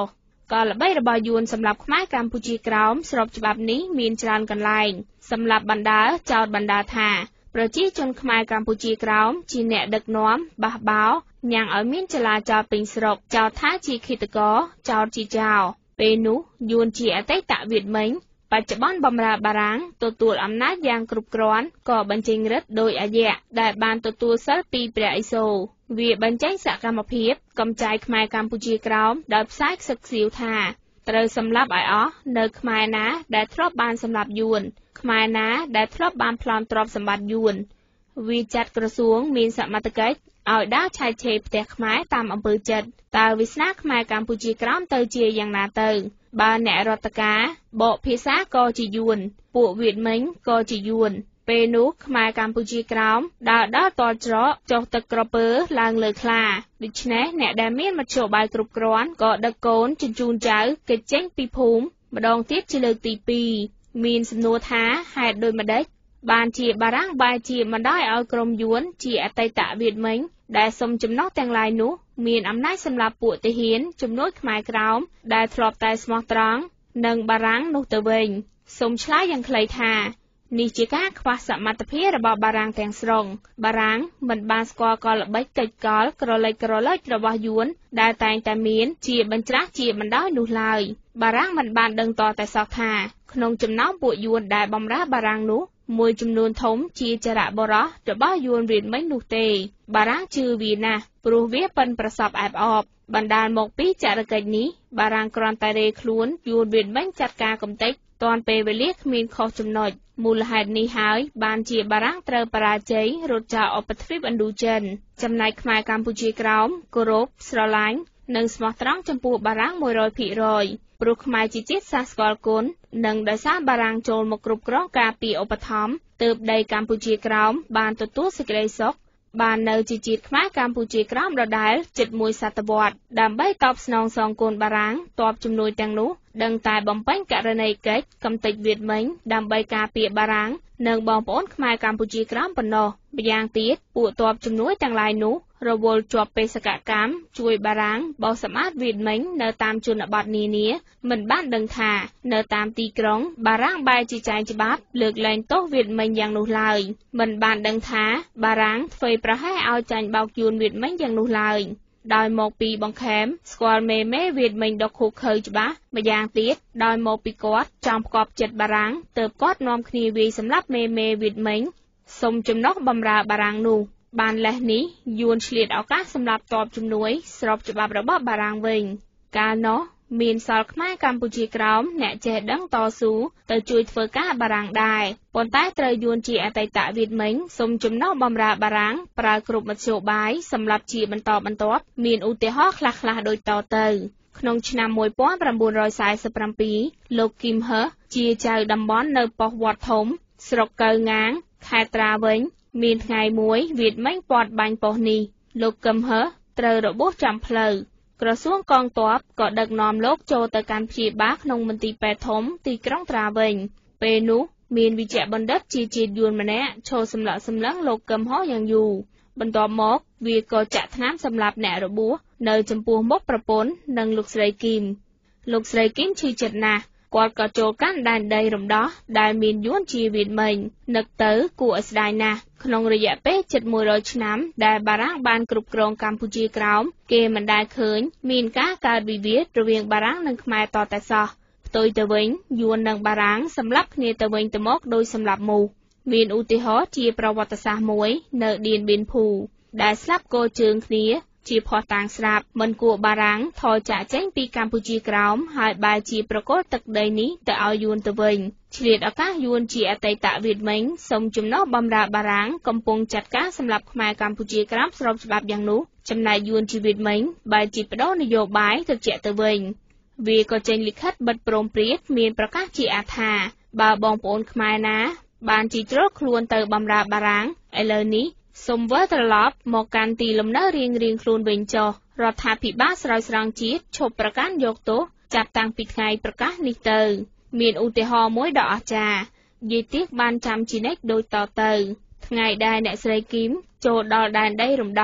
ក៏ល្បីរបស់យួនសម្រាប់ខ្មែរកម្ពុជាក្រោមស្របច្បាប់នេះមានច្រើនកន្លែងសម្រាប់បណ្ដាលចោទបណ្ដាលថាប្រជាជនខ្មែរកម្ពុជាក្រោមជាអ្នកដឹកនាំបះបោរញ៉ាំងឲ្យមានចលាចលពេញស្រុកចោទថាជាឃាតករចោទជាចោរពេលនោះយួនជាអតីតវៀតមិញបច្ចុប្បន្នបម្រើបារាំងទទួលអំណាចយ៉ាងគ្រប់គ្រាន់ក៏បញ្ចេញឫទ្ធិដោយអាយៈដែលបានទទួលសិលពីព្រះឥសូរវាបញ្ចេញសកម្មភាពកំចាយខ្មែរកម្ពុជាក្រោមដោយផ្សាយខ្សឹកខ្សៀវថាត្រូវសម្លាប់ឲ្យអស់នៅខ្មែរណាដែលធ្លាប់បានសម្លាប់យួនខ្មែរណាដែលធ្លាប់បានប្លន់ទ្រព្យសម្បត្តិយួនវាចាត់ក្រសួងមានសមត្ថកិច្ចឲ្យដើរឆែកឆេរផ្ទះខ្មែរតាមអំពើចិត្តតើវាសនាខ្មែរកម្ពុជាក្រោមទៅជាយ៉ាងណាទៅបើអ្នករដ្ឋការបកភាសាក៏ជាយួនពួកវៀតមិញក៏ជាយួនពេលនោះខ្មែរកម្ពុជាក្រោមដើរដល់តលច្រកចុះទឹកក្រពើឡើងលើខ្លាដូច្នេះអ្នកដែលមានមធ្យោបាយគ្រប់គ្រាន់ក៏ដឹកកូនជញ្ជូនចៅគេចចេញពីភូមិម្ដងទៀតជាលើកទី2មានសំណួរថាហេតុដូចម្ដេចបានជាបារាំងបែរជាបណ្ដោយឲ្យក្រុមយួនជាអតីតវៀតមិញដែលសុំចំណុះទាំងឡាយនោះមានអំណាចសម្រាប់ពួកទាហានជំនួយខ្មែរក្រោមដែលធ្លាប់តែស្មោះត្រង់នឹងបារាំងនោះទៅវិញសូមឆ្លើយយ៉ាងខ្លីថានេះជាការខ្វះសមត្ថភាពរបស់បារាំងទាំងស្រុងបារាំងមិនបានស្គាល់កលល្បិចកិច្ចកលក្រឡេកក្រឡុចរបស់យួនដែលតែងតែមានជាបញ្ច្រាស់ជាបណ្ដោយនោះឡើយបារាំងមិនបានដឹងតតែសោះថាក្នុងចំណោមពួកយួនដែលបម្រើបារាំងនោះមួយចំនួនធំជាចរៈបរោះរបស់យួនវៀតមិញនោះទេបារាំងជឿវាណាស់ព្រោះវាប៉ិនប្រសពអែបអបបណ្ដាលមកពីចរកិច្ចនេះបារាំងគ្រាន់តែរេខ្លួនយួនវៀតមិញចាត់ការកំទេចទាន់ពេលវេលាគ្មានខុសចំណុចមូលហេតុនេះហើយបានជាបារាំងត្រូវបរាជ័យរត់ចោលឧបទ្វីបឥណ្ឌូចិនចំណែកខ្មែរកម្ពុជាក្រោមគោរពស្រឡាញ់និងស្មោះត្រង់ចំពោះបារាំង 100% ព្រោះខ្មែរជាជាតិសាសន៍ស្គាល់គុណនិងដោយសារបារាំងចូលមកគ្រប់គ្រងការពារឧបត្ថម្ភទើបដីកម្ពុជាក្រោមបានទទួលសេចក្តីសុខបាននៅជាជាតិខ្មែរកម្ពុជាក្រោមដដែលជិត1សតវត្សរ៍ដើម្បីតបស្នងសងគុណបារាំងទ័ពជំនួយទាំងនោះដឹងតែបំពេញករណីកិច្ចកំទេចវៀតមិញដើម្បីការពារបារាំងនិងបងប្អូនខ្មែរកម្ពុជាក្រោមប៉ុណ្ណោះម្យ៉ាងទៀតពួកទ័ពជំនួយទាំងឡាយនោះរវល់ជាប់បេសកកម្មជួយបារាំងបោសសម្អាតវៀតមិញនៅតាមជនបទនានាមិនបានដឹងថានៅតាមទីក្រុងបារាំងបែរជាចែងច្បាប់លើកលែងទោសវៀតមិញយ៉ាងនោះឡើយមិនបានដឹងថាបារាំងធ្វើប្រហែសឲ្យចាញ់បោកយួនវៀតមិញយ៉ាងនោះឡើយដោយមកពីបង្ខែមស្គាល់មេវៀតមិញដកឃុខើច្បាស់ម្យ៉ាងទៀតដោយមកពីគាត់ចង់ផ្គប់ចិត្តបារាំងទើបគាត់នាំគ្នាវាយសម្លាប់មេវៀតមិញសុំចំណុះបម្រើបារាំងនោះបានលេះនេះយួនឆ្លៀតឱកាសសម្រាប់ទ័ពជំនួយស្របច្បាប់របស់បារាំងវិញកាលនោះមានសល់ខ្មែរកម្ពុជាក្រោមអ្នកចេះដឹងតស៊ូទៅជួយធ្វើការបារាំងដែរប៉ុន្តែត្រូវយួនជាអតីតវៀតមិញសុំចំណុះបម្រើបារាំងប្រើគ្រប់មធ្យោបាយសម្រាប់ជាបន្តបន្ទាប់មានឧទាហរណ៍ខ្លះៗដូចតទៅក្នុងឆ្នាំ1947លោកគីមហឺជាចៅតំបន់នៅប៉ុស្តិ៍វត្តធំស្រុកកៅងាងខេត្តត្រាវិញមានថ្ងៃមួយវៀតមិញពាត់បាញ់ប៉ុស្តិ៍នេះលោកគឹមហឺត្រូវរបួសចាំផ្លូវក្រសួងកងទ័ពក៏ដឹកនាំលោកចូលទៅកាន់ព្យាបាលក្នុងមន្ទីរពេទ្យធំទីក្រុងត្រាវិញពេលនោះមានវិជ្ជបណ្ឌិតជាជាតិយួនម្នាក់ឈរសម្លឹកសម្លឹងលោកគឹមហឺយ៉ាងយូរបន្ទាប់មកវាក៏ចាក់ថ្នាំសម្លាប់អ្នករបួសនៅចំពោះមុខប្រពន្ធនិងលោកស្រីគីមឈឺចិត្តណាស់គាត់ក៏ចូលកាន់ដែនដីរំដោះដែលមានយួនជាវៀតមិញនឹកទៅគួរឲ្យស្ដាយណាស់ក្នុងរយៈពេលជិត100ឆ្នាំដែលបារាំងបានគ្រប់គ្រងកម្ពុជាក្រោមគេមិនដែលឃើញមានការកើតវិវាទរវាងបារាំងនិងខ្មែរតតែសោះផ្ទុយទៅវិញយួននិងបារាំងសម្លាប់គ្នាទៅវិញទៅមកដោយសម្លាប់មូសមានឧទាហរណ៍ជាប្រវត្តិសាស្ត្រមួយនៅឌៀនបៀនភូដែលស្លាប់គោជើងគ្នាជាភ័ស្តុតាងស្រាប់មិនគួរបារាំងថយចាកចេញពីកម្ពុជាក្រោមហើយបែរជាប្រគល់ទឹកដីនេះទៅឲ្យយួនទៅវិញឆ្លៀតឱកាសយួនជាអតីតវៀតមិញសុំចំណុះបម្រើបារាំងកំពុងចាត់ការសម្លាប់ខ្មែរកម្ពុជាក្រោមស្របច្បាប់យ៉ាងនោះចំណែកយួនជាវៀតមិញបែរជាបដូរនយោបាយទៅជាទៅវិញវាក៏ចេញលិខិតបិទព្រមព្រៀងមានប្រកាសជាអាថាបើបងប្អូនខ្មែរណាបានជីជ្រុលខ្លួនទៅបម្រើបារាំងឥឡូវនេះសូមវិលត្រឡប់មកកាន់ទីលំនៅរៀងខ្លួនវិញចុះរដ្ឋាភិបាលស្រោចស្រង់ជាតិឈប់ប្រកាន់យកទោសចាប់តាំងពីថ្ងៃប្រកាសនេះទៅមានឧទាហរណ៍មួយដ៏អស្ចារ្យយាយទៀកបានចាំជានិច្ចដូចតទៅថ្ងៃដែលអ្នកស្រីគីមចូលដល់ដែនដីរំដោះ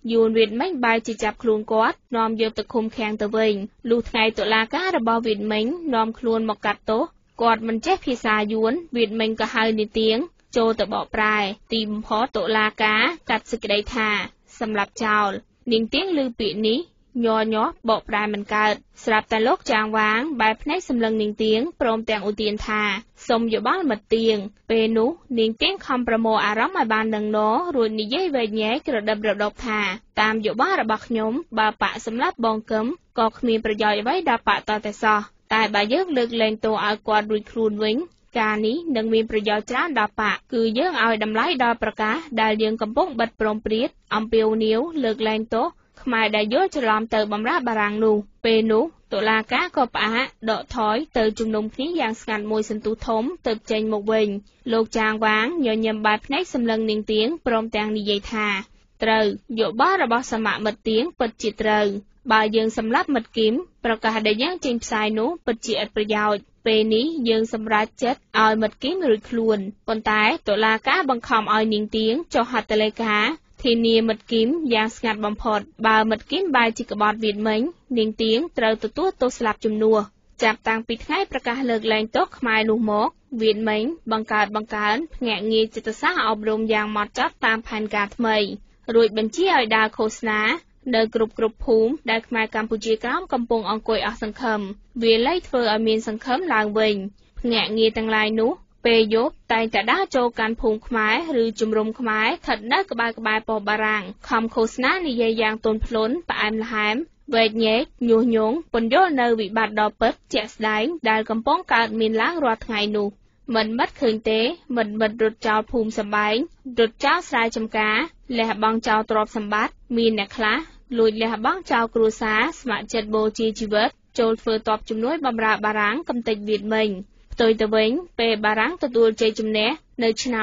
យួនវៀតមិញបែរជាចាប់ខ្លួនគាត់នាំយកទៅឃុំឃាំងទៅវិញលុះថ្ងៃតុលាការរបស់វៀតមិញនាំខ្លួនមកកាត់ទោសគាត់មិនចេះភាសាយួនវៀតមិញក៏ហៅនាងទៀងចូលទៅបកប្រែទីបំផុតតុលាការកាត់សេចក្តីថាសម្រាប់ចោលនាងទៀងឮពាក្យនេះញ័របកប្រែមិនកើតស្រាប់តែលោកចាងវាងបែរភ្នែកសម្លឹងនាងទៀងព្រមទាំងឧទានថាសូមយោបល់មិត្តទៀងពេលនោះនាងទៀងខំប្រមូលអារម្មណ៍ឲ្យបានដឹងណរួចនិយាយវែកញែករដិបរដប់ថាតាមយោបល់របស់ខ្ញុំបើប៉ាក់សម្លាប់បងកឹមក៏គ្មានប្រយោជន៍អ្វីដល់ប៉ាក់តតែសោះតែបើយើងលើកលែងទោសឲ្យគាត់រួចខ្លួនវិញការនេះនឹងមានប្រយោជន៍ច្រើនដល់ប៉ាក់គឺយើងឲ្យតម្លៃដល់ប្រកាសដែលយើងកំពុងបិទព្រមព្រៀតអំពាវនាវលើកលែងទោសខ្មែរដែលយល់ច្រឡំទៅបម្រើបារាំងនោះពេលនោះតុលាការក៏ផ្អាកដកថយទៅជំនុំគ្នាយ៉ាងស្ងាត់មួយសន្ទុះធំទៅចេញមកវិញលោកចាងវាងញញឹមបែរភ្នែកសម្លឹងនាងទៀងព្រមទាំងនិយាយថាត្រូវយោបល់របស់សមមិត្តទៀងពិតជាត្រូវបើយើងសម្លាប់មិត្តគឹមប្រកាសដែលយើងចេញផ្សាយនោះពិតជាឥតប្រយោជន៍ពេលនេះយើងសម្រេចចិត្តឲ្យមិត្តគឹមរួចខ្លួនប៉ុន្តែតុលាការបង្ខំឲ្យនាងទៀងចុះហត្ថលេខាធានាមិត្តគឹមយ៉ាងស្ងាត់បំផុតបើមិត្តគឹមបែរជាក្បត់វៀតមិញនាងទៀងត្រូវទទួលទោសស្លាប់ជំនួសចាប់តាំងពីថ្ងៃប្រកាសលើកលែងទោសខ្មែរនោះមកវៀតមិញបង្កើនភ្នាក់ងារចិត្តសាស្ត្រអប់រំយ៉ាងម៉ត់ចត់តាមផែនការថ្មីរួចបញ្ជាឲ្យដើរឃោសនានៅគ្រប់ភូមិដែលខ្មែរកម្ពុជាក្រោមកំពុងអង្គុយអស់សង្ឃឹមវាលែងធ្វើឲ្យមានសង្ឃឹមឡើងវិញភ្នាក់ងារទាំងឡាយនោះពេលយប់តែងតែដើរចូលកាន់ភូមិខ្មែរឬជំរំខ្មែរស្ថិតនៅក្បែរប៉ុស្តិ៍បារាំងខំឃោសនានិយាយយ៉ាងទន់ភ្លន់ផ្អែមល្ហែមវែកញែកញុះញង់ពន្យល់នៅវិបត្តិដ៏ពិតជាក់ស្ដែងដែលកំពុងកើតមានឡើងរាល់ថ្ងៃនោះមិនមិត្តឃើញទេមិនរត់ចោលភូមិសម្បែងរត់ចោលស្រែចម្ការលះបង់ចោលទ្រព្យសម្បត្តិមានអ្នកខ្លះលួចលះបង់ចោលគ្រួសារស្ម័គ្រចិត្តបូជាជីវិតចូលធ្វើតបជំនួយបម្រើបារាំងកំទេចវៀតមិញផ្ទុយទៅវិញពេលបារាំងទទួលជ័យជំនះនៅឆ្នាំ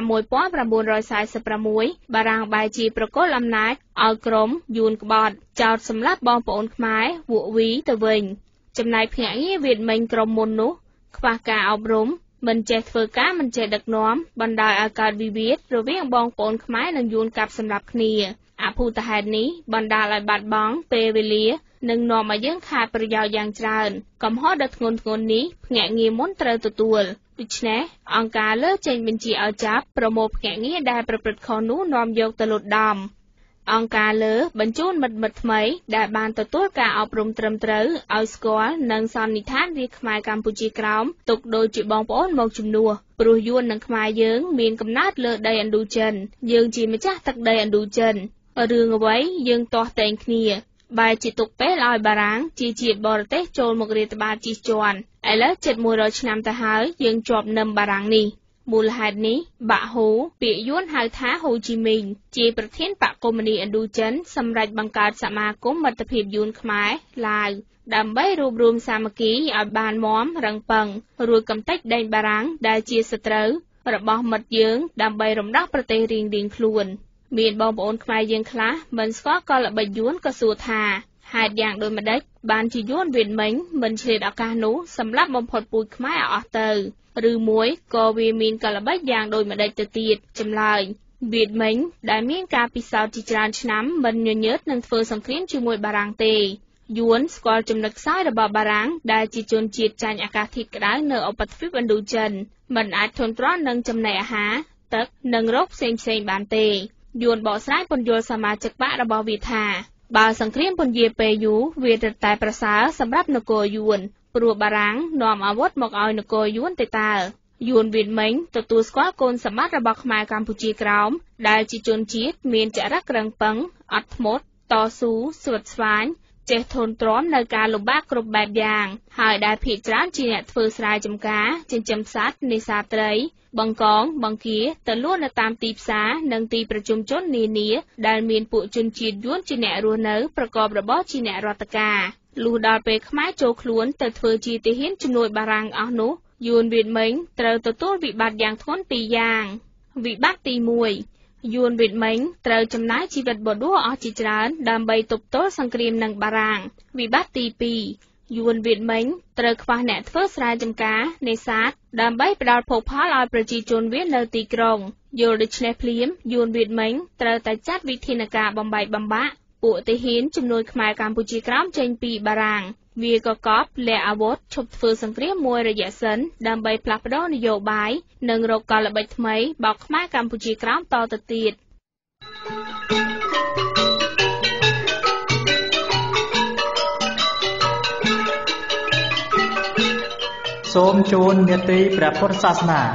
1946បារាំងបែរជាប្រគល់អំណាចឲ្យក្រុមយួនក្បត់ចោទសម្លាប់បងប្អូនខ្មែរវក់វីទៅវិញចំណែកភ្នាក់ងារវៀតមិញក្រុមមុននោះខ្វះការអប់រំមិនចេះធ្វើការមិនចេះដឹកនាំបណ្ដាលឲ្យកើតវិវាទរវាងបងប្អូនខ្មែរនិងយួនកាប់សម្លាប់គ្នាអភូតហេតុនេះបណ្ដាលឲ្យបាត់បង់ពេលវេលានិងនាំឲ្យយើងខាតប្រយោជន៍យ៉ាងច្រើនកំហុសដ៏ធ្ងន់ធ្ងរនេះភ្នាក់ងារមុនត្រូវទទួលដូច្នេះអង្គការលើចេញបញ្ជាឲ្យចាប់ប្រមូលភ្នាក់ងារដែលប្រព្រឹត្តខុសនោះនាំយកទៅលុតដំអង្គការលើបញ្ជូនមិត្តថ្មីដែលបានទទួលការអប់រំត្រឹមត្រូវឲ្យស្គាល់និងសន្និដ្ឋានរាជខ្មែរកម្ពុជាក្រោមទុកដូចជាបងប្អូនមកជំនួសព្រោះយួននិងខ្មែរយើងមានកំណើតលើដីឥណ្ឌូចិនយើងជាម្ចាស់ទឹកដីឥណ្ឌូចិនរឿងអ្វីយើងទាស់តែងគ្នាបែរជាទុកពេលឲ្យបារាំងជាជាតិបរទេសចូលមករាតត្បាតជិះជាន់ឥឡូវជិត100ឆ្នាំទៅហើយយើងជាប់នឹមបារាំងនេះមូលហេតុនេះបាក់ហូពាក្យយួនហៅថាហូជីមីងជាប្រធានបកកុម្មុយនីឥណ្ឌូចិនសម្រេចបង្កើតសមាគមមិត្តភាពយួនខ្មែរឡាវដើម្បីរួបរวมសាមគ្គីឲ្យបានមាំរឹងប៉ឹងរួចកំទេចដែងបារាំងដែលជាសត្រូវរបស់មិត្តយើងដើម្បីរំដោះប្រទេសរៀងខ្លួនមានបងប្អូនខ្មែរយើងខ្លះមិនស្គាល់កលល្បិចយួនក៏សួរថាហេតុយ៉ាងដូចម្ដេចបានជាយួនវៀតមិញមិនឆ្លៀតឱកាសនោះសម្រាប់បំផុតពូជខ្មែរឲ្យអស់ទៅឬមួយក៏វាមានកលល្បិចយ៉ាងដូចម្ដេចទៅទៀតចម្លើយវៀតមិញដែលមានការពិសោធន៍ជាច្រើនឆ្នាំមិនញញើតនឹងធ្វើសង្គ្រាមជាមួយបារាំងទេយួនស្គាល់ចំណុចខ្សោយរបស់បារាំងដែលជាជនជាតិចាញ់អាកាសធាតុក្តៅនៅឧបទ្វីបឥណ្ឌូចិនមិនអាចធន់ទ្រាំនឹងចំណីអាហារទឹកនិងរោគផ្សេងៗបានទេយួនបកស្រាយពន្យល់សមាជិកបករបស់វាថាបើសង្គ្រាមពន្យាពេលយូរវារឹតតែប្រសើរសម្រាប់នគរយួនព្រោះបារាំងនាំអាវុធមកឲ្យនគរយួនទៅតើយួនវៀតមិញទទួលស្គាល់គុណសម្បត្តិរបស់ខ្មែរកម្ពុជាក្រោមដែលជាជនជាតិមានចរិតរឹងប៉ឹងអត់ធ្មត់តស៊ូស្វិតស្វាញចេះធន់ទ្រាំនៅការលំបាកគ្រប់បែបយ៉ាងហើយដែលភាគច្រើនជាអ្នកធ្វើស្រែចម្ការចិញ្ចឹមសត្វនេសាទត្រីបង្កងបង្គាទៅលក់នៅតាមទីផ្សារនិងទីប្រជុំជននានាដែលមានពួកជនជាតិយួនជាអ្នករស់នៅប្រកបរបរជាអ្នករដ្ឋការលុះដល់ពេលខ្មែរចូលខ្លួនទៅធ្វើជាទាហានជំនួយបារាំងអស់នោះយួនវៀតមិញត្រូវទទួលវិបត្តិយ៉ាងធ្ងន់ពីរយ៉ាងវិបត្តិទី1យួនវៀតមិញត្រូវចំណាយជីវិតបដួលអស់ជាច្រើនដើម្បីទប់ទល់សង្គ្រាមនឹងបារាំងវិបត្តិទី2យួនវៀតមិញត្រូវខ្វះអ្នកធ្វើស្រែចម្ការនេសាទដើម្បីផ្ដល់ភោគផលឲ្យប្រជាជនវៀតនៅទីក្រុងយល់ដូច្នេះភ្លាមយួនវៀតមិញត្រូវតែចាត់វិធានការបំបែកបំបាក់ពពួកទាហានជំនួយខ្មែរកម្ពុជាក្រោមចេញពីបារាំងវាក៏កប់លាក់អាវុធឈប់ធ្វើសង្គ្រាមមួយរយៈសិនដើម្បីផ្លាស់ប្ដូរនយោបាយនិងរកកលល្បិចថ្មីបោកខ្មែរកម្ពុជាក្រោមតទៅទៀតសូមជូននេតិព្រះពុទ្ធសាសនា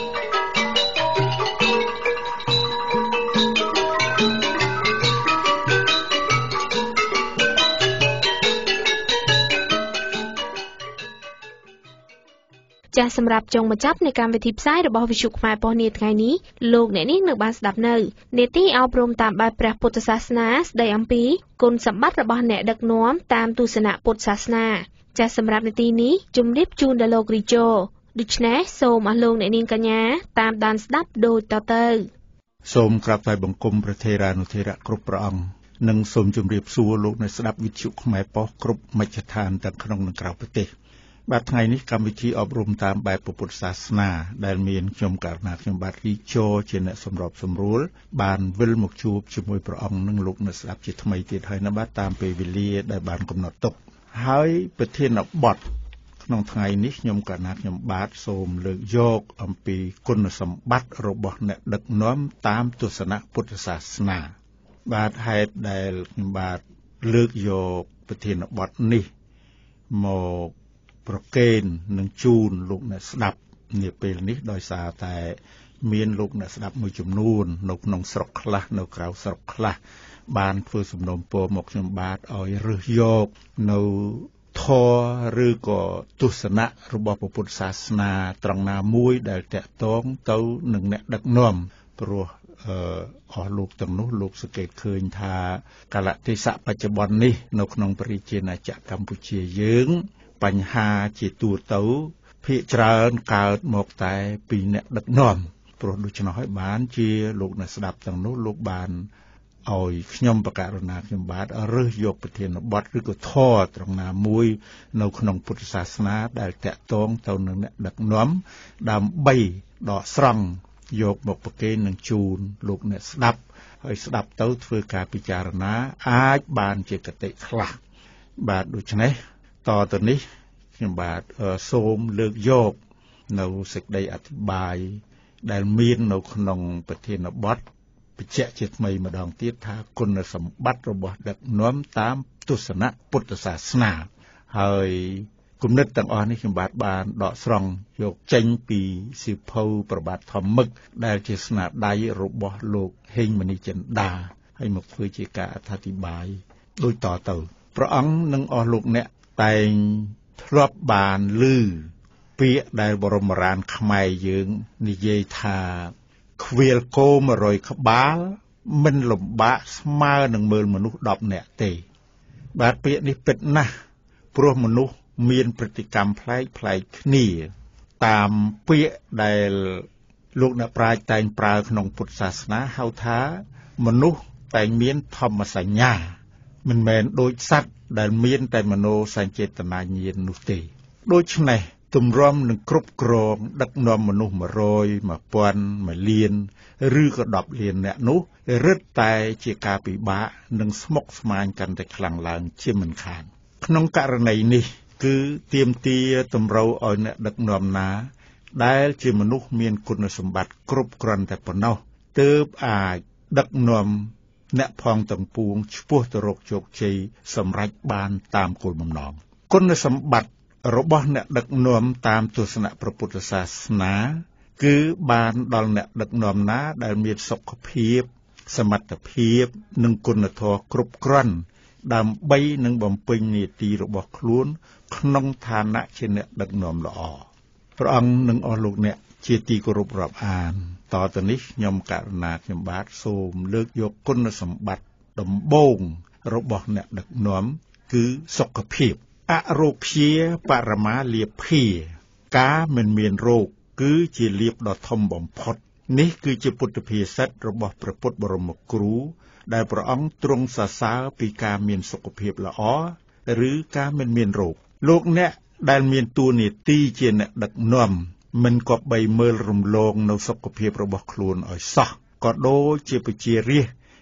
ចាសសម្រាប់ចុងបញ្ចប់នៃកម្មវិធីផ្សាយរបស់វិទ្យុខ្មែរប៉ុស្តិ៍នាថ្ងៃនេះលោកអ្នកនាងនៅបានស្ដាប់នៅនេតិអប់រំតាមបែបព្រះពុទ្ធសាសនាស្ដីអំពីគុណសម្បត្តិរបស់អ្នកដឹកនាំតាមទស្សនៈពុទ្ធសាសនាចាសសម្រាប់នេតិនេះជំរាបជូនដល់លោករីជូដូច្នេះសូមអស់លោកអ្នកនាងកញ្ញាតាមដានស្ដាប់ដូចតទៅសូមក្រាបថ្វាយបង្គំព្រះថេរានុថេរៈគ្រប់ព្រះអង្គនិងសូមជម្រាបសួរលោកអ្នកស្ដាប់វិទ្យុខ្មែរប៉ុស្តិ៍គ្រប់មជ្ឈដ្ឋានទាំងក្នុងនិងក្រៅប្រទេសបាទថ្ងៃនេះកម្មវិធីអប់រំតាមបែបពុទ្ធសាសនាដែលមានខ្ញុំករណីខ្ញុំបាទរីជោជាអ្នកសម្របសម្រួលបានវិលមកជួបជាមួយព្រះអង្គនិងលោកអ្នកស្ដាប់ជាថ្មីទៀតហើយណាបាទតាមពេលវេលាដែលបានកំណត់ទុកហើយប្រធានបទក្នុងថ្ងៃនេះខ្ញុំករណីខ្ញុំបាទសូមលើកយកអំពីគុណសម្បត្តិរបស់អ្នកដឹកនាំតាមទស្សនៈពុទ្ធសាសនាបាទហេតុដែលខ្ញុំបាទលើកយកប្រធានបទនេះមកប្រកេននឹងជូនលោកអ្នកស្ដាប់នាពេលនេះដោយសារតែមានលោកអ្នកស្ដាប់មួយចំនួននៅក្នុងស្រុកខ្លះនៅក្រៅស្រុកខ្លះបានធ្វើសំណូមពរមកខ្ញុំបាទឲ្យរើសយកនៅធម៌ឬក៏ទស្សនៈរបស់ពុទ្ធសាសនាត្រង់ណាមួយដែលតាក់ទងទៅនឹងអ្នកដឹកនាំព្រោះអស់លោកទាំងនោះលោកសង្កេតឃើញថាកាលៈទេសៈបច្ចុប្បន្ននេះនៅក្នុងប្រជាជាតិកម្ពុជាយើងបញ្ហាជាទូទៅភាគច្រើនកើតមកតែពីអ្នកដឹកនាំព្រោះដូច្នោះហើយបានជាលោកអ្នកស្ដាប់ទាំងនោះលោកបានឲ្យខ្ញុំបកករណាខ្ញុំបាទរើសយកប្រធានបទឬក៏ធម៌ត្រង់ណាមួយនៅក្នុងពុទ្ធសាសនាដែលតាក់ទងទៅនឹងអ្នកដឹកនាំដើម្បីដកស្រង់យកមកប្រគេននឹងជូនលោកអ្នកស្ដាប់ហើយស្ដាប់ទៅធ្វើការពិចារណាអាចបានជាគតិខ្លះបាទដូច្នេះតទៅនេះខ្ញុំបាទសូមលើកយកនៅសេចក្តីអធិប្បាយដែលមាននៅក្នុងប្រធានបទបញ្ជាក់ជាថ្មីម្ដងទៀតថាគុណសម្បត្តិរបស់ដឹកនាំតាមទស្សនៈពុទ្ធសាសនាហើយគំនិតទាំងអស់នេះខ្ញុំបាទបានដកស្រង់យកចេញពីសៀវភៅប្របាទធម្មឹកដែលជាស្នាដៃរបស់លោកហេងមនីចិន្តាហើយមកធ្វើជាការអត្ថាធិប្បាយដូចតទៅព្រះអង្គនិងអស់លោកអ្នកតែងធ្លាប់បានឮពាក្យដែលបរមរានខ្មែរយើងនិយាយថាខ្វៀលគោ100ក្បាលមិនលំបាកស្មើនឹងមើលមនុស្ស10នាក់ទេបាទពាក្យនេះពិតណាស់ព្រោះមនុស្សមានព្រឹត្តិកម្មប្លែកគ្នាតាមពាក្យដែលលោកអ្នកប្រាជ្ញតែងប្រើក្នុងពុទ្ធសាសនាហៅថាមនុស្សតែងមានធម្មសញ្ញាមិនមែនដូចសត្វដែលមានតែមโนសញ្ចេតនាញាណនោះទេដូច្នេះទម្រាំនឹងគ្រប់គ្រងដឹកនាំមនុស្ស100 1000 1លានឬក៏10លានអ្នកនោះរឹតតែជាការពិបាកនិងស្មុគស្មាញកាន់តែខ្លាំងឡើងជាមិនខានក្នុងករណីនេះគឺទាមទារតម្រូវឲ្យអ្នកដឹកនាំណាដែលជាមនុស្សមានគុណសម្បត្តិគ្រប់គ្រាន់តែប៉ុណ្ណោះទើបអាចដឹកនាំអ្នកផងទាំងពួងឆ្ពោះទៅរកជោគជ័យសម្រេចបានតាមគោលបំណងគុណសម្បត្តិរបស់អ្នកដឹកនាំតាមទស្សនៈព្រះពុទ្ធសាសនាគឺបានដល់អ្នកដឹកនាំណាដែលមានសុខភាពសមត្ថភាពនិងគុណធម៌គ្រប់គ្រាន់ដើម្បីនឹងបំពេញនាទីរបស់ខ្លួនក្នុងឋានៈជាអ្នកដឹកនាំល្អព្រះអង្គនឹងអស់លោកអ្នកជាទីគោរពរាប់អានតទៅនេះខ្ញុំករណាខ្ញុំបាទសូមលើកយកគុណសម្បត្តិដំបូងរបស់អ្នកដឹកនាំគឺសុខភាពអរោគ្យាបរមាលាភាការមិនមានរោគគឺជាលាភដ៏ធំបំផុតនេះគឺជាពុទ្ធភាសិតរបស់ព្រះពុទ្ធបរមគ្រូដែលព្រះអង្គទ្រង់សរសើរពីការមានសុខភាពល្អឬការមិនមានរោគលោកអ្នកដែលមានតួនាទីជាអ្នកដឹកនាំមិនគប្បីមើលរំលងនៅសុខភាពរបស់ខ្លួនឲ្យសោះក៏ដូចជាប្រជារាស្ត្រ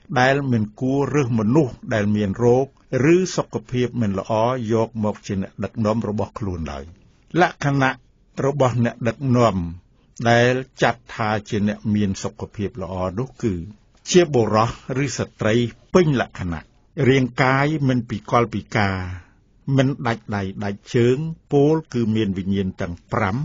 ដែលមិនគួររើសមនុស្សដែលមានរោគឬសុខភាពមិនល្អយកមកជាអ្នកដឹកនាំរបស់ខ្លួនឡើយលក្ខណៈរបស់អ្នកដឹកនាំដែលចាត់ថាជាអ្នកមានសុខភាពល្អនោះគឺជាបុរសឬស្ត្រីពេញលក្ខណៈរាងកាយមិនពិកលពិការមិនដាច់ដៃដាច់ជើងពោលគឺមានវិញ្ញាណទាំង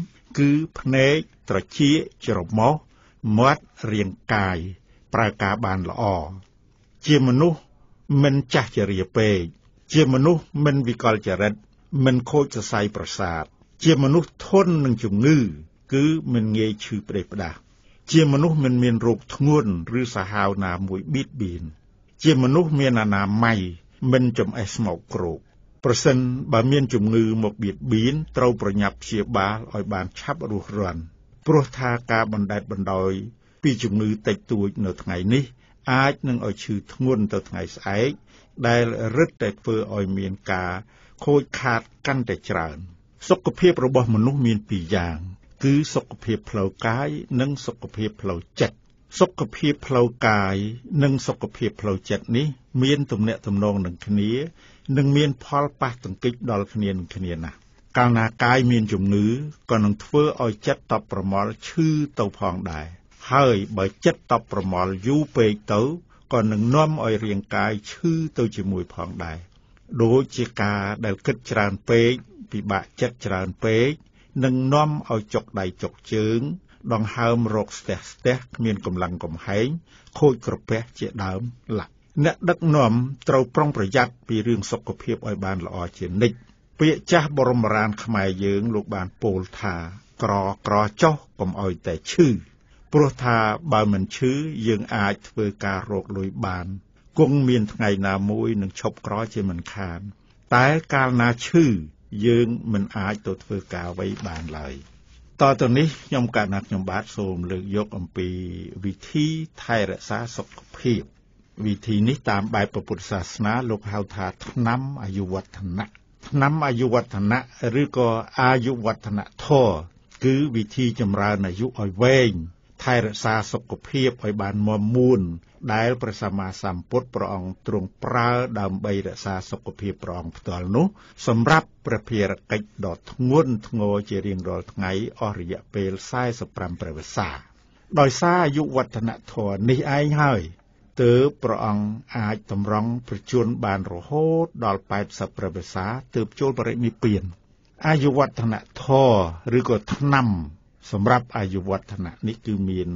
5គឺភ្នែកត្រចៀកច្រមុះមាត់រាងកាយប្រើការបានល្អជាមនុស្សមិនចាស់ជរាពេកជាមនុស្សមិនវិកលចរិតមិនខូចសរសៃប្រសាទជាមនុស្សធន់នឹងជំងឺគឺមិនងាយឈឺផ្ដេសផ្ដាសជាមនុស្សមិនមានរោគធ្ងន់ឬសាហាវណាមួយបៀតបៀនជាមនុស្សមានអនាម័យមិនចំអេះស្មោកគ្រោកប្រសិនបើមានជំងឺមកបៀតបៀនត្រូវប្រញាប់ព្យាបាលឲ្យបានឆាប់រស់រានព្រោះថាការបណ្តែតបណ្តោយពីជំងឺតិចតួចនៅថ្ងៃនេះអាចនឹងឲ្យឈឺធ្ងន់ទៅថ្ងៃស្អែកដែលរឹតតែធ្វើឲ្យមានការខូចខាតកាន់តែច្រើនសុខភាពរបស់មនុស្សមានពីរយ៉ាងគឺសុខភាពផ្លូវកាយនិងសុខភាពផ្លូវចិត្តសុខភាពផ្លូវកាយនិងសុខភាពផ្លូវចិត្តនេះមានទំនាក់ទំនងនឹងគ្នានិងមានផលប៉ះទង្គិចដល់គ្នានឹងគ្នាណាស់កាលណាកាយមានជំងឺក៏នឹងធ្វើឲ្យចិត្តតប់ប្រមល់ឈឺទៅផងដែរហើយបើចិត្តតប់ប្រមល់យូរពេកទៅក៏នឹងនាំឲ្យរាងកាយឈឺទៅជាមួយផងដែរដូចជាការដែលគិតច្រើនពេកពិបាកចិត្តច្រើនពេកនឹងនាំឲ្យចុកដៃចុកជើងដង្ហើមរកស្ទះគ្មានកម្លាំងកំហែងខូចក្រពះជាដើមឡាក់អ្នកដឹកនាំត្រូវប្រុងប្រយ័ត្នពីរឿងសុខភាពឲ្យបានល្អជានិច្ចពាក្យចាស់បរមរានខ្មែរយើងលោកបានពោលថាក្រចុះកុំឲ្យតែឈឺព្រោះថាបើមិនឈឺយើងអាចធ្វើការរកលុយបានគង់មានថ្ងៃណាមួយនឹងឈប់ក្រជាមិនខានតែកាលណាឈឺយើងមិនអាចទៅធ្វើការអ្វីបានឡើយតទៅនេះខ្ញុំកណ្ណាខ្ញុំបាទសូមលើកយកអំពីវិធីថែរក្សាសុខភាពវិធីនេះតាមបែបពុទ្ធសាសនាលោកហៅថាថ្នាំអាយុវឌ្ឍនៈថ្នាំអាយុវឌ្ឍនៈឬក៏អាយុវឌ្ឍនធម៌គឺវិធីចម្រើនអាយុឲ្យវែងថែរក្សាសុខភាពឲ្យបានមាំមួនដែលព្រះសម្មាសម្ពុទ្ធព្រះអង្គទ្រង់ប្រើដើម្បីរក្សាសុខភាពព្រះអង្គផ្ទាល់នោះសម្រាប់ព្រះភារកិច្ចដ៏ធ្ងន់ធ្ងរជារៀងរាល់ថ្ងៃអស់រយៈពេល45ព្រះវស្សាដោយសារអាយុវឌ្ឍនធម៌នេះឯងហើយទើបព្រះអង្គអាចតម្រង់ប្រជញ្ញបានរហូតដល់80ព្រះវស្សាទើបចូលបរិនិព្វានអាយុវឌ្ឍនធម៌ឬក៏ថ្នាំសម្រាប់អាយុវឌ្ឍនៈនេះគឺមាន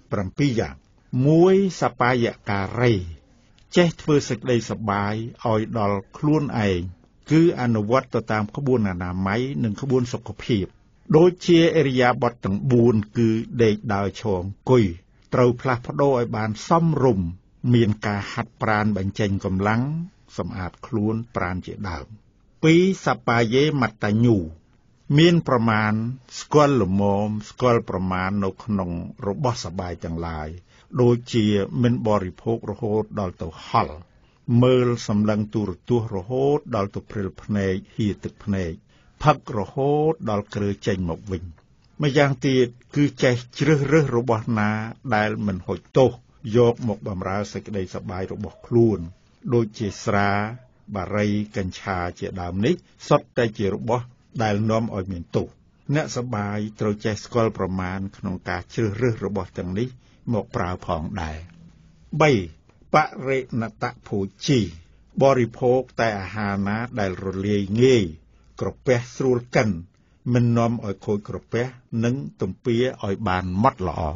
7យ៉ាង1សបាយការីចេះធ្វើសេចក្តីសប្បាយឲ្យដល់ខ្លួនឯងគឺអនុវត្តទៅតាមក្បួនអនាម័យនិងក្បួនសុខភាពដូចជាឥរិយាបថទាំង4គឺដេកដើរឈរអង្គុយត្រូវផ្លាស់ប្ដូរឲ្យបានសមរម្យមានការហាត់ប្រាណបញ្ចេញកម្លាំងសម្អាតខ្លួនប្រាណជាដើម2សបាយេមត្តញ្ញូមានប្រមាណស្គាល់ល្មមស្គាល់ប្រមាណនៅក្នុងរបស់សប្បាយទាំងឡាយដូចជាមិនបរិភោគរហូតដល់ទៅហល់មើលសម្លឹងទូរទស្សន៍រហូតដល់ទៅព្រិលភ្នែកហៀទឹកភ្នែកផឹករហូតដល់គ្រើចេញមកវិញម្យ៉ាងទៀតគឺចេះជ្រើសរើសរបស់ណាដែលមិនហុចទោសយកមកបម្រើសេចក្តីសប្បាយរបស់ខ្លួនដូចជាស្រាបារីកញ្ឆាជាដើមនេះសុទ្ធតែជារបស់ដែលនាំឲ្យមានទោសអ្នកសប្បាយត្រូវចេះស្គាល់ប្រមាណក្នុងការជ្រើសរើសរបស់ទាំងនេះមកប្រើផងដែរ3បរិណតភោជីបរិភោគតែអាហារណាដែលរលាយងាយក្រពះស្រួលកិនមិននាំឲ្យខូចក្រពះនិងទំពាឲ្យបានម៉ត់ល្អ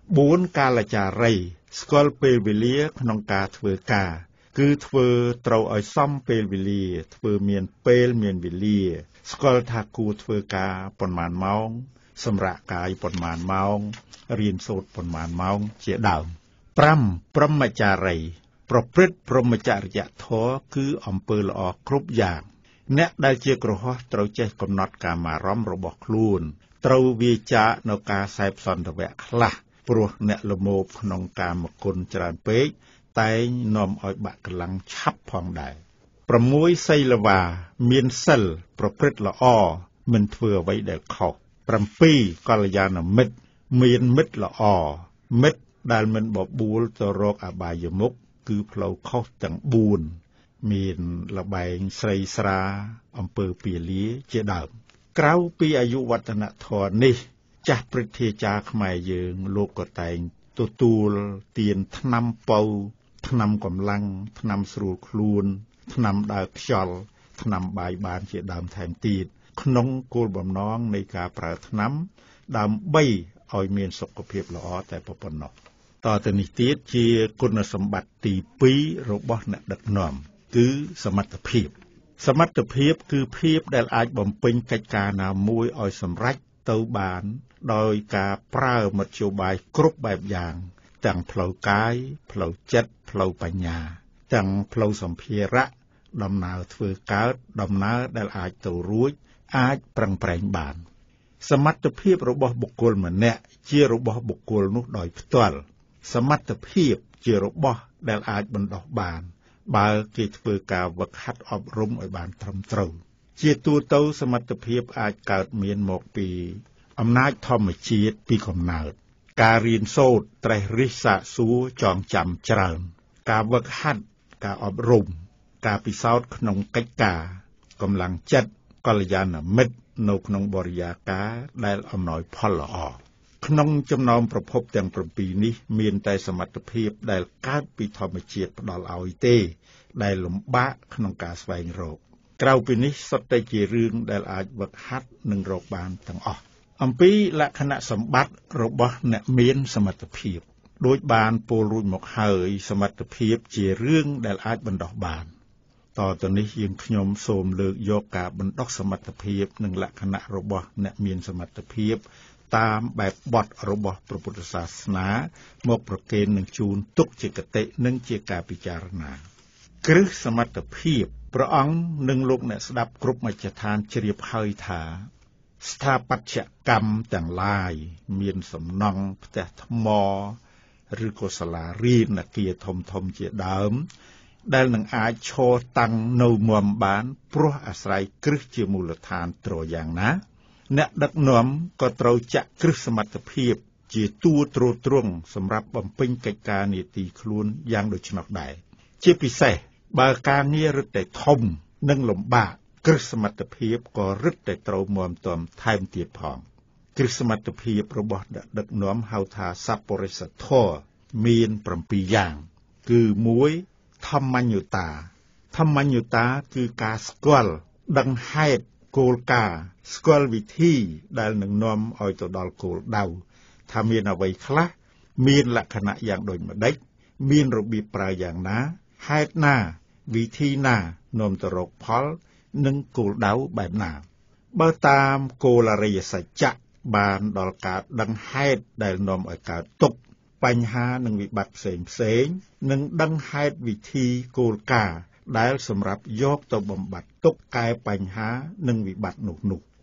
4កាលចារីស្គាល់ពេលវេលាក្នុងការធ្វើការគឺធ្វើត្រូវឲ្យសមពេលវេលាធ្វើមានពេលមានវេលាស្គាល់ថាគួរធ្វើការប៉ុន្មានម៉ោងសម្រាកកាយប៉ុន្មានម៉ោងរៀនសូត្រប៉ុន្មានម៉ោងជាដើម5ព្រហ្មចារីប្រព្រឹត្តព្រហ្មចរិយធម៌គឺអំពើល្អគ្រប់យ៉ាងអ្នកដែលជាក្រហមត្រូវចេះកំណត់កាមារម្មណ៍របស់ខ្លួនត្រូវវាចាកនៅការសែបសន្តិវៈខ្លះព្រោះអ្នកល្មោបក្នុងកាមគុណច្រើនពេកតែងនាំឲ្យបាក់កម្លាំងឆាប់ផងដែរ6សីលវាមានសិលប្រព្រឹត្តល្អមិនធ្វើអ្វីដែលខុស7កល្យាណមិត្តមានមិត្តល្អមិត្តដែលមិនបបួលទៅរកអបាយមុខគឺផ្លូវខុសទាំង4មានលបែងស្រីស្រាអំពើពាលាជាដើមក្រៅពីអាយុវឌ្ឍនធម៌នេះចាស់ព្រឹទ្ធាចារ្យខ្មែរយើងលោកក៏តែងទទួលទានថ្នាំពៅថ្នាំកម្លាំងថ្នាំស្រួលខ្លួនថ្នាំដើរខ្យល់ថ្នាំបាយបានជាដើមថែមទៀតក្នុងគោលបំណងនៃការប្រើថ្នាំដើម្បីឲ្យមានសុខភាពល្អតែប៉ុណ្ណោះតទៅនេះទៀតជាគុណសម្បត្តិទី2របស់អ្នកដឹកនាំគឺសមត្ថភាពគឺភាពដែលអាចបំពេញកិច្ចការណាមួយឲ្យសម្រេចទៅបានដោយការប្រើមធ្យោបាយគ្រប់បែបយ៉ាងទាំងផ្លូវកាយផ្លូវចិត្តផ្លូវបញ្ញាទាំងផ្លូវសម្ភារៈដំណើរធ្វើកើតដំណើរដែលអាចទៅរួចអាចប្រឹងប្រែងបានសមត្ថភាពរបស់បុគ្គលម្នាក់ជារបស់បុគ្គលនោះដោយផ្ទាល់សមត្ថភាពជារបស់ដែលអាចបណ្ដុះបានបើគេធ្វើការវឹកហាត់អប់រំឲ្យបានត្រឹមត្រូវជាទូទៅសមត្ថភាពអាចកើតមានមកពីអំណាចធម្មជាតិពីកំណើតការរៀនសូត្រត្រេះរិះសាកសួរចងចាំច្រើនការវឹកហាត់ការអប់រំការពិសោធន៍ក្នុងកិច្ចការកម្លាំងចិត្តកល្យាណមិត្តនៅក្នុងបរិយាកាសដែលអំណោយផលល្អក្នុងចំណោមប្រភពទាំង7នេះមានតែសមត្ថភាពដែលកើតពីធម្មជាតិផ្ដល់ឲ្យទេដែលលំបាកក្នុងការស្វែងរកក្រៅពីនេះសុទ្ធតែជារឿងដែលអាចវឹកហាត់និងរកបានទាំងអស់អំពីលក្ខណៈសម្បត្តិរបស់អ្នកមានសមត្ថភាពដោយបានពោលរួចមកហើយសមត្ថភាពជារឿងដែលអាចបណ្ដុះបានតទៅនេះយើងខ្ញុំសូមលើកយកការបណ្ដុះសមត្ថភាពនិងលក្ខណៈរបស់អ្នកមានសមត្ថភាពតាមបែបបទរបស់ព្រះពុទ្ធសាសនាមកប្រកេននឹងជូនទុកជាគតិនិងជាការពិចារណាគ្រឹះសមត្ថភាពព្រះអង្គនិងលោកអ្នកស្ដាប់គ្រប់មជ្ឈដ្ឋានជ្រាបហើយថាស្ថាបត្យកម្មទាំងឡាយមានសំណង់ផ្ទះថ្មឬក៏សាលារៀនអគារធំជាដើមដែលនឹងអាចឈរតាំងនៅមាំបានព្រោះអាស្រ័យគ្រឹះជាមូលដ្ឋានទ្រយ៉ាងណាអ្នកដឹកនាំក៏ត្រូវចាក់គ្រឹះសមត្ថភាពជាទួទ្រទ្រង់សម្រាប់បំពេញកិច្ចការនីតិខ្លួនយ៉ាងដូច្នោះដែរជាពិសេសបើការងាររឹតតែធំនិងលំបាកគ្រឹះសមត្ថភាពក៏រឹតតែត្រូវមាំទាំថែមទៀតផងគ្រឹះសមត្ថភាពរបស់អ្នកដឹកនាំហៅថាសប្បុរិសធម៌មាន7យ៉ាងគឺ1ធម្មញ្ញុតាគឺការស្គាល់ដឹងហេតុគោលការណ៍ស្គាល់វិធីដែលនឹងនាំឲ្យទៅដល់គោលដៅថាមានអ្វីខ្លះមានលក្ខណៈយ៉ាងដូចម្ដេចមានរបៀបប្រើយ៉ាងណាហេតុណាវិធីណានាំទៅរកផលនិងគោលដៅបែបណាបើតាមគោលអរិយសច្ចៈបានដល់ការដឹងហេតុដែលនាំឲ្យកើតទុក្ខបញ្ហានិងវិបត្តិផ្សេងនិងដឹងហេតុវិធីគោលការណ៍ដែលសម្រាប់យកទៅបំបត្តិទុក្ខកែបញ្ហានិងវិបត្តិនោះ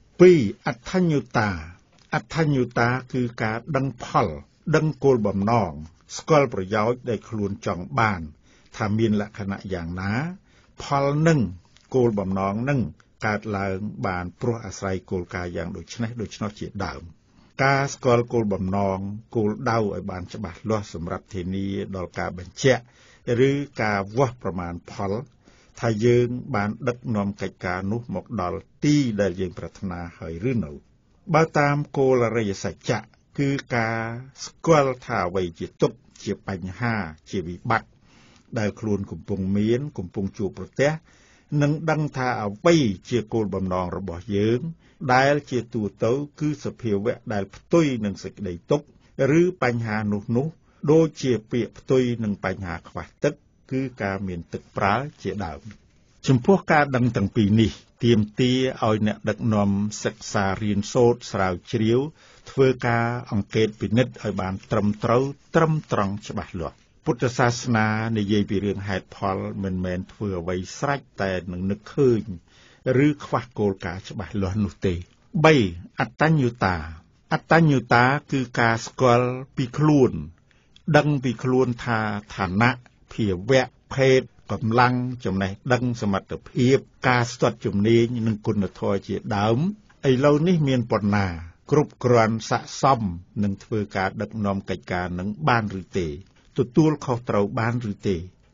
2អត្ថញ្ញូតាគឺការដឹងផលដឹងគោលបំណងស្គាល់ប្រយោជន៍ដែលខ្លួនចង់បានថាមានលក្ខណៈយ៉ាងណាផលនឹងគោលបំណងនឹងកើតឡើងបានព្រោះអាស្រ័យគោលការណ៍យ៉ាងដូច្នោះជាដើមការស្គាល់គោលបំណងគោលដៅឲ្យបានច្បាស់លាស់សម្រាប់ធានាដល់ការបញ្ជាក់ឬការវាស់ប្រមាណផលថាយើងបានដឹកនាំកិច្ចការនោះមកដល់ទីដែលយើងប្រាថ្នាហើយឬនៅបើតាមគោលអរិយសច្ចៈគឺការស្គាល់ថាអ្វីជាទុក្ខជាបញ្ហាជាវិបត្តិដែលខ្លួនកំពុងជួបប្រទះនិងដឹងថាអ្វីជាគោលបំណងរបស់យើងដែលជាទូទៅគឺសភាវៈដែលផ្ទុយនឹងសេចក្តីទុក្ខឬបញ្ហានោះដូចជាពាក្យផ្ទុយនឹងបញ្ហាខ្វះទឹកគឺការមានទឹកប្រើជាដើមចំពោះការដឹងទាំងពីរនេះទាមទារឲ្យអ្នកដឹកនាំសិក្សារៀនសូត្រស្រាវជ្រាវធ្វើការអង្កេតពិនិត្យឲ្យបានត្រឹមត្រូវត្រឹមត្រង់ច្បាស់លាស់ពុទ្ធសាសនានិយាយពីរឿងហេតុផលមិនមែនធ្វើអ្វីស្រេចតែនឹងនឹកឃើញឬខ្វះគោលការណ៍ច្បាស់លាស់នោះទេ3អត្តញ្ញូតាគឺការស្គាល់ពីខ្លួនដឹងពីខ្លួនថាឋានៈភាវៈភេទកម្លាំងចំណេះដឹងសមត្ថភាពការស្ទាត់ជំនាញនិងគុណធម៌ជាដើមឥឡូវនេះមានប៉ុណ្ណាគ្រប់គ្រាន់ស័ក្តិសមនឹងធ្វើការដឹកនាំកិច្ចការនឹងបានឬទេទទួលខុសត្រូវបានឬទេ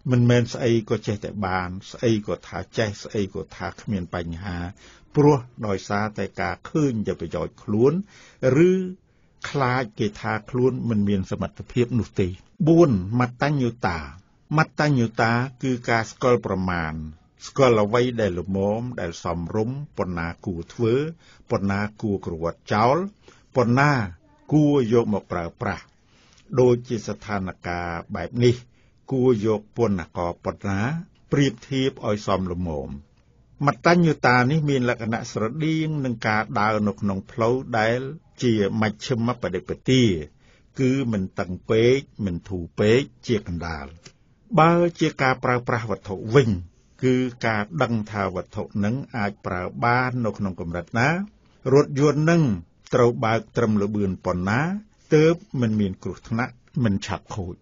មិនមែនស្អីក៏ចេះតែបានស្អីក៏ថាចេះស្អីក៏ថាគ្មានបញ្ហាព្រោះដោយសារតែការឃើញតែប្រយោជន៍ខ្លួនឬខ្លាចគេថាខ្លួនមិនមានសមត្ថភាពនោះទេ4មតញ្ញូតាគឺការស្គាល់ប្រមាណស្គាល់អ្វីដែលល្មមដែលសមរម្យប៉ុណ្ណាគួរធ្វើប៉ុណ្ណាគួរក្រវត្តចោលប៉ុណ្ណាគួរយកមកប្រើប្រាស់ដូចជាស្ថានភាពបែបនេះគួរយកពន្ធករប៉ុណ្ណាប្រៀបធៀបឲ្យសមល្មមមតញ្ញូតានេះមានលក្ខណៈស្រដៀងនឹងការដើរនៅក្នុងផ្លូវដែលជាមជ្ឈិមបដិបទាគឺមិនតឹងពេកមិនធូរពេកជាកណ្ដាលបើជាការប្រើប្រាស់វត្ថុវិញគឺការដឹងថាវត្ថុនឹងអាចប្រើបាននៅក្នុងកម្រិតណារថយន្តនឹងត្រូវបើកត្រឹមល្បឿនប៉ុណ្ណាទើបមិនមានគ្រោះថ្នាក់មិនឆាប់ខូច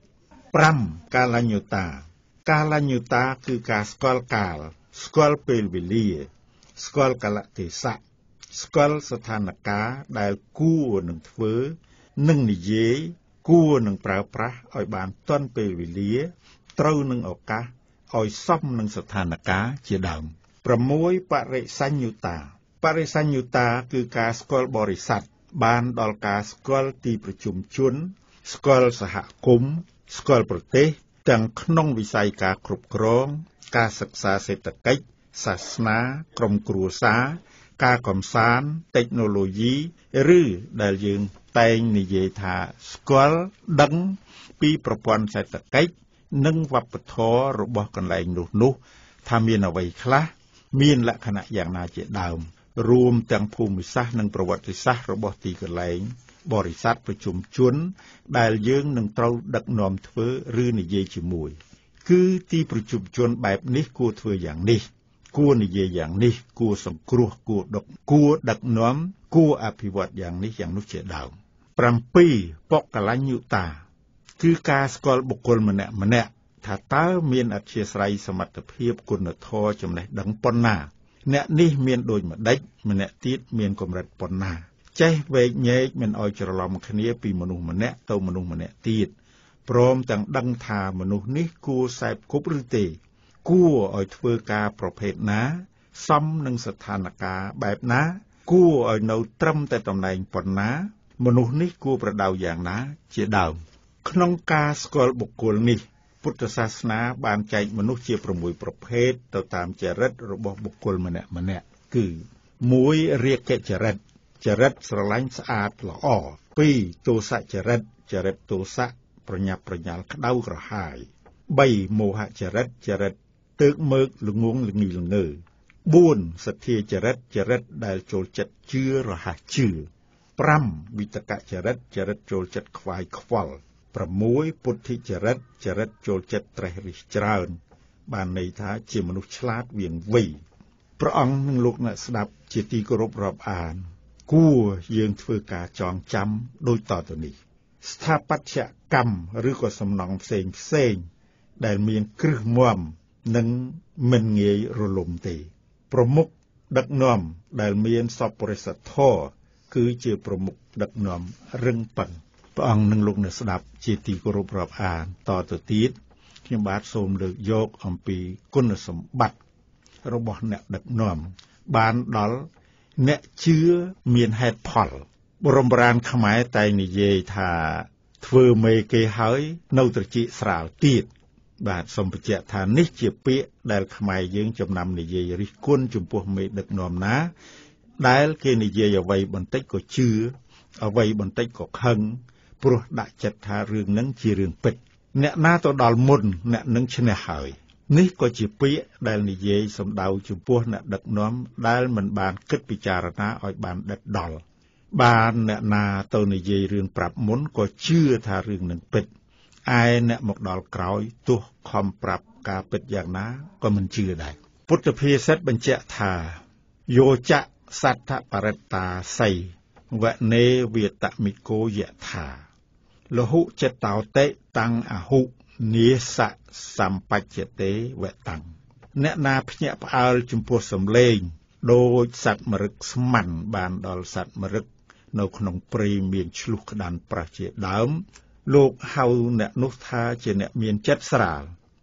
5កាលញ្ញូតាគឺការស្គាល់កាលស្គាល់ពេលវេលាស្គាល់កាលៈទេសៈស្គាល់ស្ថានភាពដែលគួរនឹងធ្វើនឹងនិយាយគួរនឹងប្រើប្រាស់ឲ្យបានទាន់ពេលវេលាត្រូវនឹងឱកាសឲ្យសមនឹងស្ថានភាពជាដើម6បរិសញ្ញូតាគឺការស្គាល់បរិស័ទបានដល់ការស្គាល់ទីប្រជុំជនស្គាល់សហគមន៍ស្គាល់ប្រទេសទាំងក្នុងវិស័យការគ្រប់គ្រងការសិក្សាសេដ្ឋកិច្ចសាសនាក្រុមគ្រួសារការកម្សាន្តเทคโนโลยีឬដែលយើងតែងនិយាយថាស្គាល់ដឹងពីប្រព័ន្ធសេដ្ឋកិច្ចនិងវប្បធម៌របស់កន្លែងនោះថាមានអ្វីខ្លះមានលក្ខណៈយ៉ាងណាជាដើមរួមទាំងភូមិសាស្ត្រនិងប្រវត្តិសាស្ត្ររបស់ទីកន្លែងបរិស័ទប្រជុំជនដែលយើងនឹងត្រូវដឹកនាំធ្វើឬនិយាយជាមួយគឺទីប្រជុំជនបែបនេះគួរធ្វើយ៉ាងនេះគួរនិយាយយ៉ាងនេះគួរសង្គ្រោះគួរដឹកនាំគួរអភិវឌ្ឍយ៉ាងនេះយ៉ាងនោះជាដើម7បកលញ្ញូតាគឺការស្គាល់បុគ្គលម្នាក់ថាតើមានអធ្យាស្រ័យសមត្ថភាពគុណធម៌ចំណេះដឹងប៉ុណ្ណាអ្នកនេះមានដូចម្ដេចម្នាក់ទៀតមានកម្រិតប៉ុណ្ណាចេះវែកញែកមិនឲ្យច្រឡំគ្នាពីមនុស្សម្នាក់ទៅមនុស្សម្នាក់ទៀតព្រមទាំងដឹងថាមនុស្សនេះគួរសែបគប់ឬទេគួរឲ្យធ្វើការប្រភេទណាសមនឹងស្ថានភាពបែបណាគួរឲ្យនៅត្រឹមតែតំណែងប៉ុណ្ណាមនុស្សនេះគួរប្រដៅយ៉ាងណាជាដើមក្នុងការស្គាល់បុគ្គលនេះពុទ្ធសាសនាបានចែកមនុស្សជា6ប្រភេទទៅតាមចរិតរបស់បុគ្គលម្នាក់គឺ1រាគចរិតស្រឡាញ់ស្អាតល្អ2ទោសចរិតទោសៈប្រញាប់ប្រញាល់ក្តៅក្រហាយ3មោហចរិតទើកមើកល្ងងល្ងីល្ងើ4សទ្ធាចរិតដែលចូលចិត្តជឿរហ័សជឿ5វិតកចរិតចូលចិត្តខ្វាយខ្វល់6ពុទ្ធិចរិតចូលចិត្តត្រេះរិះច្រើនបានន័យថាជាមនុស្សឆ្លាតវាងវៃព្រះអង្គនិងលោកអ្នកស្ដាប់ជាទីគោរពរាប់អានគួរយើងធ្វើការចងចាំដូចតទៅនេះស្ថាបត្យកម្មឬក៏សំណង់ផ្សេងដែលមានគ្រឹះមាំនិងមិនងាយរលំទេប្រមុខដឹកនាំដែលមានសប្បុរសធម៌គឺជាប្រមុខដឹកនាំរឹងប៉ឹងព្រះអង្គនិងលោកអ្នកស្ដាប់ជាទីគោរពរាប់អានតទៅទៀតខ្ញុំបាទសូមលើកយកអំពីគុណសម្បត្តិរបស់អ្នកដឹកនាំបានដល់អ្នកជឿមានហេតុផលបរមបុរាណខ្មែរតែនិយាយថាធ្វើមេគេហើយនៅត្រចៀកស្រាលទៀតបាទសូមបញ្ជាក់ថានេះជាពាក្យដែលខ្មែរយើងចំណាំនិយាយរិះគន់ចំពោះមេដឹកនាំណាដែលគេនិយាយអ្វីបន្តិចក៏ជឿអ្វីបន្តិចក៏ខឹងព្រោះដាក់ចិត្តថារឿងនឹងជារឿងពិតអ្នកណាទៅដល់មុនអ្នកនឹងឈ្នះហើយនេះក៏ជាពាក្យដែលនិយាយសំដៅចំពោះអ្នកដឹកនាំដែលមិនបានគិតពិចារណាឲ្យបានដិតដល់បានអ្នកណាទៅនិយាយរឿងប្រាប់មុនក៏ជឿថារឿងនឹងពិតឯអ្នកមកដល់ក្រោយទោះខំប្រាប់ការពិតយ៉ាងណាក៏មិនជឿដែរពុទ្ធភាសិតបញ្ជាក់ថាយោចៈសដ្ឋបរិត្តាស័យវនេវាតមិកោយថាលហុចតោតិតាំងអហុនេសៈសម្បច្ចតេវតាំងអ្នកណាភ្ញាក់ផ្អើលចំពោះសំឡេងដូចសត្វមរឹកស្មានបានដល់សត្វមរឹកនៅក្នុងព្រៃមានឆ្លុះក្តានប្រះជាដើមលោកហៅអ្នកនោះថាជាអ្នកមានចិត្តស្រាល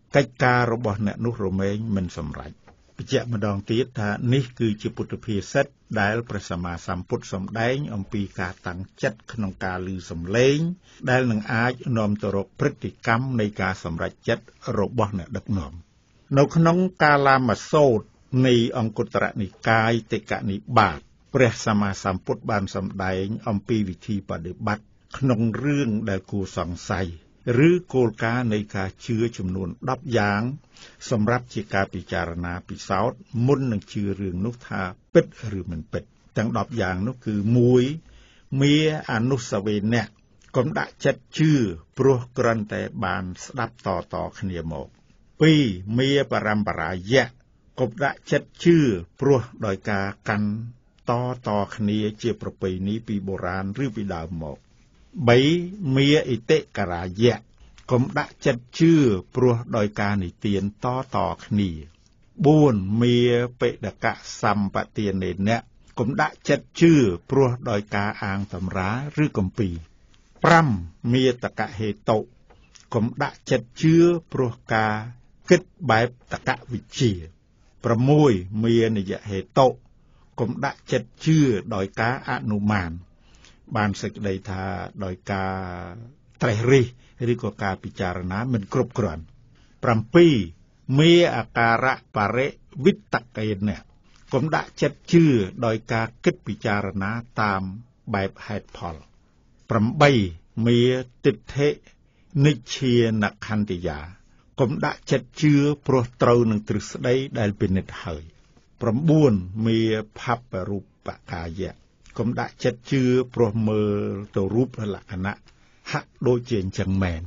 កិច្ចការរបស់អ្នកនោះរមែងមិនសម្រេចបញ្ជាក់ម្ដងទៀតថានេះគឺជាពុទ្ធភាសិតដែលព្រះសម្មាសម្ពុទ្ធសម្ដែងអំពីការតាំងចិត្តក្នុងការឮសំឡេងដែលនឹងអាចនាំទៅរកព្រឹត្តិកម្មនៃការសម្រេចចិត្តរបស់អ្នកដឹកនាំនៅក្នុងកាលាមាសូតនៃអង្គុត្តរនិកាយតិកនិបាតព្រះសម្មាសម្ពុទ្ធបានសម្ដែងអំពីវិធីបដិបត្តិក្នុងរឿងដែលគួរសង្ស័យឬគោលការណ៍នៃការជឿចំនួន10យ៉ាងសម្រាប់ជាការពិចារណាពិសោធន៍មុននឹងជឿរឿងនោះថាពិតឬមិនពិតទាំង10យ៉ាងនោះគឺ1មាអនុសវេនៈកុំដាក់ចិត្តជឿព្រោះគ្រាន់តែបានស្ដាប់តគ្នាមក2មាបរមបរាយៈកុំដាក់ចិត្តជឿព្រោះដោយការកាន់តគ្នាជាប្រពៃណីពីបុរាណឬពីដើមមក3មាអិតិការាយៈកុំដាក់ចិត្តជឿព្រោះដោយការនិទានតគ្នា4មាបេដកសម្បទានេនៈកុំដាក់ចិត្តជឿព្រោះដោយការអាងតម្រាឬគម្ពីរ5មាតកហេតុកុំដាក់ចិត្តជឿព្រោះការគិតបែបតកវិជ្ជា6មានិយហេតុកុំដាក់ចិត្តជឿដោយការអនុមានបានសេចក្តីថាដោយការត្រេះរិះឬក៏ការពិចារណាមិនគ្រប់គ្រាន់7មេអាការៈបរិវិតកេនៈកុំដាក់ចិត្តជឿដោយការគិតពិចារណាតាមបែបហេតុផល8មេទិដ្ឋិនិច្ឆានខន្តិយាកុំដាក់ចិត្តជឿព្រោះត្រូវនឹងទ្រឹស្ដីដែលពិនិត្យហើយ9មេផបរូបកាយៈកុំដាក់ចិត្តជឿព្រោះមើលទៅរូបលក្ខណៈហាក់ដូចជាអញ្ចឹងមែន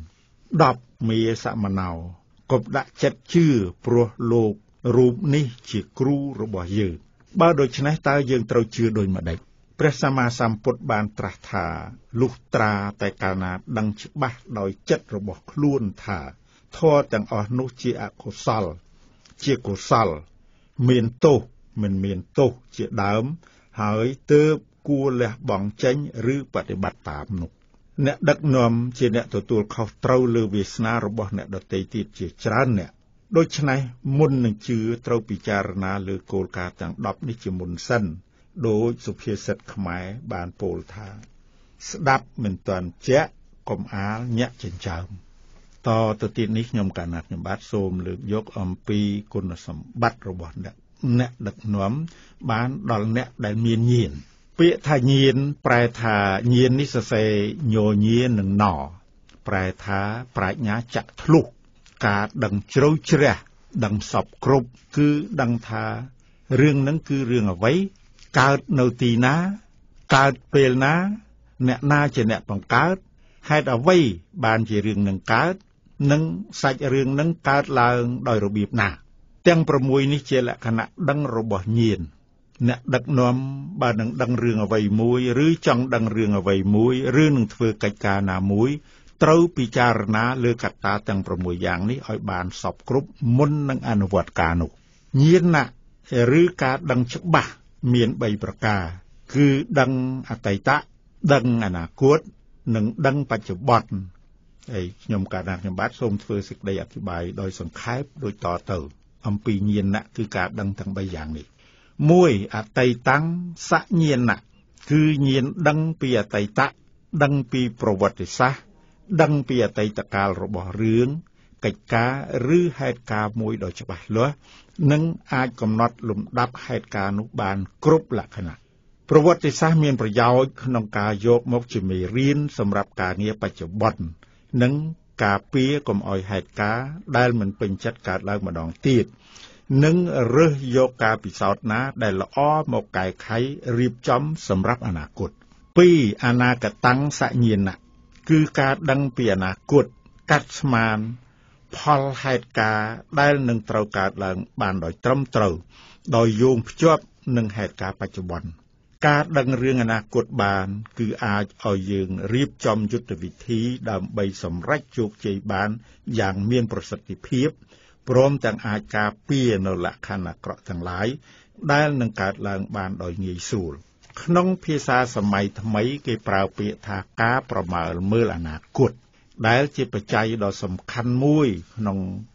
10មេសមណោកុំដាក់ចិត្តជឿព្រោះលោករូបនេះជាគ្រូរបស់យើងបើដូច្នេះតើយើងត្រូវជឿដូចម្ដេចព្រះសម្មាសម្ពុទ្ធបានត្រាស់ថាលុះត្រាតែកាលណាដឹងច្បាស់ដោយចិត្តរបស់ខ្លួនថាធម៌ទាំងអស់នោះជាអកុសលជាកុសលមានទោសមិនមានទោសជាដើមហើយទើបគួរលះបង់ចេញឬបដិបត្តិតាមនោះអ្នកដឹកនាំជាអ្នកទទួលខុសត្រូវលើវាសនារបស់អ្នកដទៃទៀតជាច្រើនអ្នកដូច្នេះមុននឹងជឿត្រូវពិចារណាលើគោលការណ៍ទាំង10នេះជាមុនសិនដោយសុភាសិតខ្មែរបានពោលថាស្ដាប់មិនទាន់ជាក់កុំអាលញាក់ចិញ្ចើមតទៅទៀតនេះខ្ញុំកណាត់ខ្ញុំបាទសូមលើកយកអំពីគុណសម្បត្តិរបស់អ្នកដឹកនាំបានដល់អ្នកដែលមានញាណពាក្យថាញាណប្រែថាញាណនេះសរសេរញញានិងណប្រែថាប្រាជ្ញាចាក់ធ្លុះការដឹងជ្រៅជ្រះដឹងសពគ្រប់គឺដឹងថារឿងហ្នឹងគឺរឿងអ្វីកើតនៅទីណាកើតពេលណាអ្នកណាជាអ្នកបង្កើតហេតុអ្វីបានជារឿងនឹងកើតនិងសាច់រឿងនឹងកើតឡើងដោយរបៀបណាទាំង6នេះជាលក្ខណៈដឹងរបស់ញាណអ្នកដឹកនាំបើនឹងដឹងរឿងអ្វីមួយឬចង់ដឹងរឿងអ្វីមួយឬនឹងធ្វើកិច្ចការណាមួយត្រូវពិចារណាលើកត្តាទាំង6យ៉ាងនេះឲ្យបានសព្វគ្រប់មុននឹងអនុវត្តការនោះញាណឬការដឹងច្បាស់មាន3ប្រការគឺដឹងអតីតដឹងអនាគតនិងដឹងបច្ចុប្បន្នហើយខ្ញុំកាលណាខ្ញុំបាទសូមធ្វើសេចក្តីអធិប្បាយដោយសង្ខេបដូចតទៅអំពីញាណគឺការដឹងទាំង3យ៉ាងនេះ1អតីតੰសញ្ញាណគឺញាណដឹងពីអតីតដឹងពីប្រវត្តិសាស្ត្រដឹងពីអតីតកាលរបស់រឿងកិច្ចការឬហេតុការណ៍មួយដ៏ច្បាស់លាស់និងអាចកំណត់លំដាប់ហេតុការណ៍នោះបានគ្រប់លក្ខណៈប្រវត្តិសាស្ត្រមានប្រយោជន៍ក្នុងការយកមកជាមេរៀនសម្រាប់ការងារបច្ចុប្បន្ននិងការពារកុំឲ្យហេតុការណ៍ដែលមិនពេញចិត្តកើតឡើងម្ដងទៀតនិងរើសយកការពិសោធន៍ណាដែលល្អមកកែខៃរៀបចំសម្រាប់អនាគត2អនាគតੰសញ្ញាណគឺការដឹងពីអនាគតកាត់ស្មានផលហេតុការណ៍ដែលនឹងត្រូវកើតឡើងបានដោយត្រឹមត្រូវដោយយោងភ្ជាប់នឹងហេតុការណ៍បច្ចុប្បន្នការដឹងរឿងអនាគតបានគឺអាចឲ្យយើងរៀបចំយុទ្ធវិធីដើម្បីសម្រេចជោគជ័យបានយ៉ាងមានប្រសិទ្ធភាពព្រមទាំងអាចការពារនៅលក្ខណៈអាក្រក់ទាំងឡាយដែលនឹងកើតឡើងបានដោយងាយស្រួលក្នុងភាសាសម័យថ្មីគេប្រើពាក្យថាការប្រមើលមើលអនាគតដែលជាបច្ច័យដ៏សំខាន់មួយក្នុង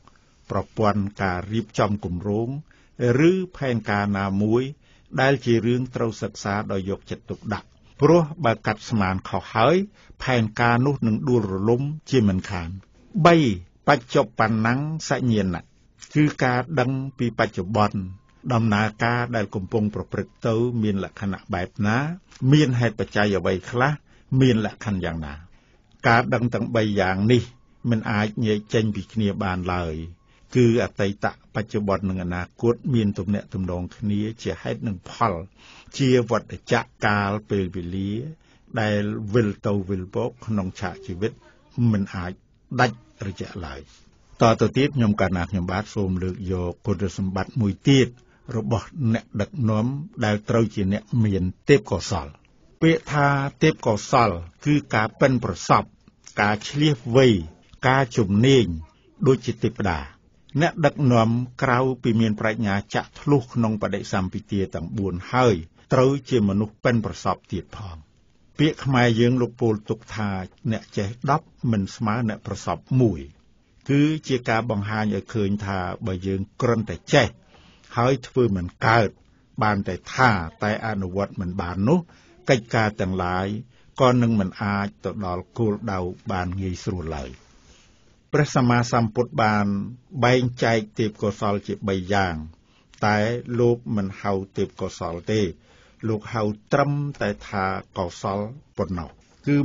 ប្រព័ន្ធការរៀបចំគម្រោងឬផែនការណាមួយដែលជារឿងត្រូវសិក្សាដោយយកចិត្តទុកដាក់ព្រោះបើកាត់ស្មានខុសហើយផែនការនោះនឹងដួលរលំជាមិនខាន3បច្ចុប្បន្នសញ្ញាណគឺការដឹងពីបច្ចុប្បន្នដំណើរការដែលកំពុងប្រព្រឹត្តទៅមានលក្ខណៈបែបណាមានហេតុបច្ច័យអ្វីខ្លះមានលក្ខខណ្ឌយ៉ាងណាការដឹងទាំង3យ៉ាងនេះមិនអាចញែកចេញពីគ្នាបានឡើយគឺអតីតបច្ចុប្បន្ននិងអនាគតមានទំនាក់ទំនងគ្នាជាហេតុនិងផលជាវដ្តចក្រកាលពេលវេលាដែលវិលទៅវិលមកក្នុងឆាកជីវិតមិនអាចដាច់រយៈឡើយតទៅទៀតខ្ញុំកណាខ្ញុំបាទសូមលើកយកគុណសម្បត្តិមួយទៀតរបស់អ្នកដឹកនាំដែលត្រូវជាអ្នកមានទេពកោសល្យពាក្យថាទេពកោសល្យគឺការប៉ិនប្រសប់ការឆ្លៀសវៃការជំនាញដូចជាទេពតាអ្នកដឹកនាំក្រៅពីមានប្រាជ្ញាចាក់ធ្លុះក្នុងបដិសម្ពិទាទាំង4ហើយត្រូវជាមនុស្សប៉ិនប្រសប់ទៀតផងពាក្យខ្មែរយើងលោកពោលទុកថាអ្នកចេះ10មិនស្មើអ្នកប្រសប់1គឺជាការបង្ហាញឲ្យឃើញថាបើយើងគ្រាន់តែចេះហើយធ្វើមិនកើតបានតែថាតែអនុវត្តមិនបាននោះកិច្ចការទាំងឡាយក៏នឹងមិនអាចទៅដល់គោលដៅបានងាយស្រួលឡើយព្រះសម្មាសម្ពុទ្ធបានបែងចែកទេពកោសល្យជា3យ៉ាងតែលោកមិនហៅទេពកោសល្យទេលោកហៅត្រឹមតែថាកោសល្យប៉ុណ្ណោះគឺ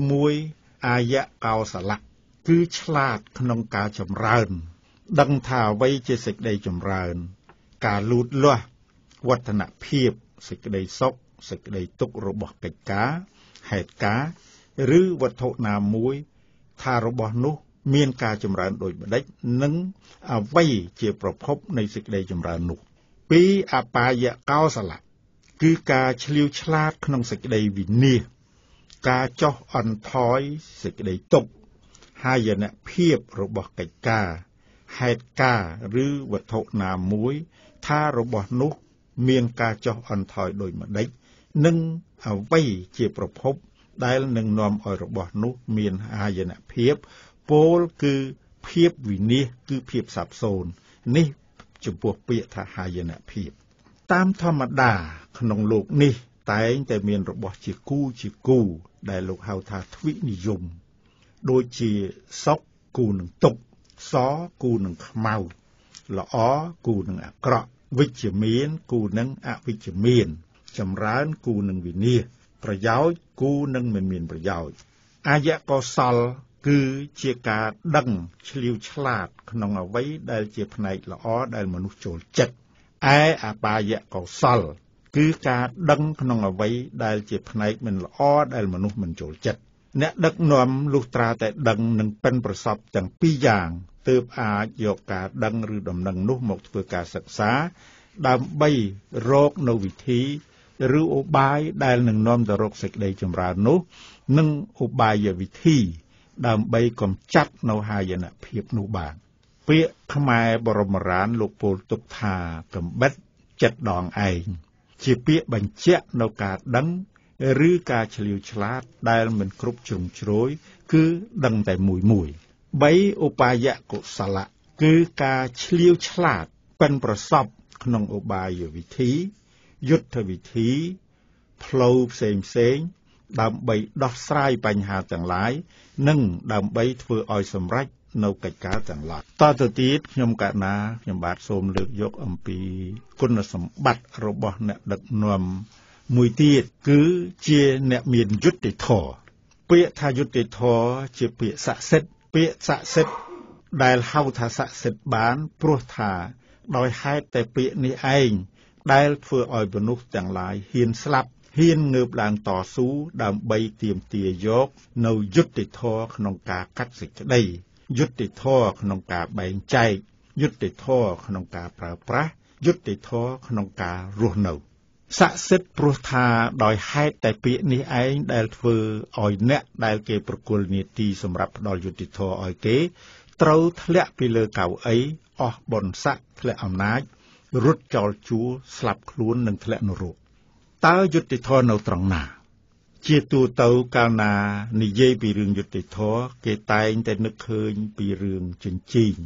1អាយកោសលៈគឺឆ្លាតក្នុងការចម្រើនដឹងថាអ្វីជាសេចក្តីចម្រើនការលូតលាស់វឌ្ឍនភាពសេចក្តីសុខសេចក្តីទុក្ខរបស់កិច្ចការហេតុការឬវត្ថុណាមួយថារបស់នោះមានការចម្រើនដូចម្តេចនិងអ្វីជាប្រភពនៃសេចក្តីចម្រើននោះ2អបាយកោសលៈគឺការឆ្លៀវឆ្លាតក្នុងសេចក្តីវិនាសការចោះអន់ថយសេចក្តីទុក្ខហើយនភាពរបស់កិច្ចការហេតុការឬវត្ថុណាមួយថារបស់នោះមានការចោះអន់ថយដូចម្តេចនិងអ្វីជាប្រភពដែលនឹងនាំឲ្យរបស់នោះមានអាយនភាពពោលគឺភាពវិនាសគឺភាពសាបសូន្យនេះចំពោះពាក្យថាអាយនភាពតាមធម្មតាក្នុងលោកនេះតែងតែមានរបស់ជាគូដែលលោកហៅថាទ្វិនិយមដូចជាសុខគូនឹងទុក្ខសគូនឹងខ្មៅល្អគូនឹងអាក្រក់វិជ្ជមានគូនឹងអវិជ្ជមានចម្រើនគូនឹងវិនាសប្រយោជន៍គូនឹងមិនមានប្រយោជន៍អាយកោសល្យគឺជាការដឹងឆ្លៀវឆ្លាតក្នុងអ្វីដែលជាផ្នែកល្អដែលមនុស្សចូលចិត្តឯអបាយកោសល្យគឺការដឹងក្នុងអ្វីដែលជាផ្នែកមិនល្អដែលមនុស្សមិនចូលចិត្តអ្នកដឹកនាំលុះត្រាតែដឹងនិងប៉ិនប្រសប់ទាំងពីរយ៉ាងទើបអាចយកការដឹងឬដំណឹងនោះមកធ្វើការសិក្សាដើម្បីរកនៅវិធីឬឧបាយដែលនឹងនាំទៅរកសេចក្តីចម្រើននោះនិងឧបាយវិធីដើម្បីកំចាត់នៅហាយនភាពនោះបានពាក្យខ្មែរបរមរានលោកពោលទុកថាកំបិតចិត្តដងឯងជាពាក្យបញ្ជាក់នៅការដឹងឬការឆ្លៀវឆ្លាតដែលមិនគ្រប់ជ្រុងជ្រោយគឺដឹងតែមួយ3ឧបាយកុសលៈគឺការឆ្លៀវឆ្លាតប៉ិនប្រសប់ក្នុងឧបាយវិធីយុទ្ធវិធីផ្លូវផ្សេងដើម្បីដោះស្រាយបញ្ហាទាំងឡាយនិងដើម្បីធ្វើឲ្យសម្រេចនៅកិច្ចការទាំងឡាយតទៅទៀតខ្ញុំបាទសូមលើកយកអំពីគុណសម្បត្តិរបស់អ្នកដឹកនាំមួយទៀតគឺជាអ្នកមានយុត្តិធម៌ពាក្យថាយុត្តិធម៌ជាពាក្យស័ក្តិសិទ្ធិពាក្យស័ក្តិសិទ្ធិដែលហៅថាស័ក្តិសិទ្ធិបានព្រោះថាដោយហេតុតែពាក្យនេះឯងដែលធ្វើឲ្យមនុស្សទាំងឡាយហ៊ានស្លាប់ហ៊ានងើបឡើងតស៊ូដើម្បីទាមទារយកនៅយុត្តិធម៌ក្នុងការកាត់សេចក្តីយុត្តិធម៌ក្នុងការបែងចែកយុត្តិធម៌ក្នុងការប្រើប្រាស់យុត្តិធម៌ក្នុងការរស់នៅស័ក្តិសិទ្ធិព្រោះថាដោយហេតុតែពាក្យនេះឯងដែលធ្វើឲ្យអ្នកដែលគេប្រគល់នីតិសម្រាប់ផ្ដល់យុត្តិធម៌ឲ្យគេត្រូវធ្លាក់ពីលើកៅអីអស់បុណ្យស័ក្តិធ្លាក់អំណាចរត់ចោលជួរស្លាប់ខ្លួននិងធ្លាក់នរកតើយុត្តិធម៌នៅត្រង់ណាជាទូទៅកាលណានិយាយពីរឿងយុត្តិធម៌គេតែងតែនឹកឃើញពីរឿងចិញ្ចីង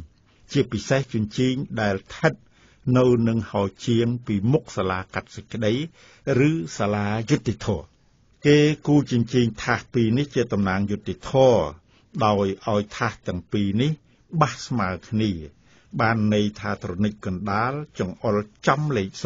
ជាពិសេសជញ្ជីងដែលស្ថិតនៅនឹងហោជាងពីមុខសាលាកាត់សេចក្តីឬសាលាយុត្តិធម៌គេគូជញ្ជីងថាសពីរនេះជាតំណាងយុត្តិធម៌ដោយឲ្យថាសទាំងពីរនេះបះស្មើគ្នាបានន័យថាត្រនិចកណ្ដាលចង្អុលចំលេខ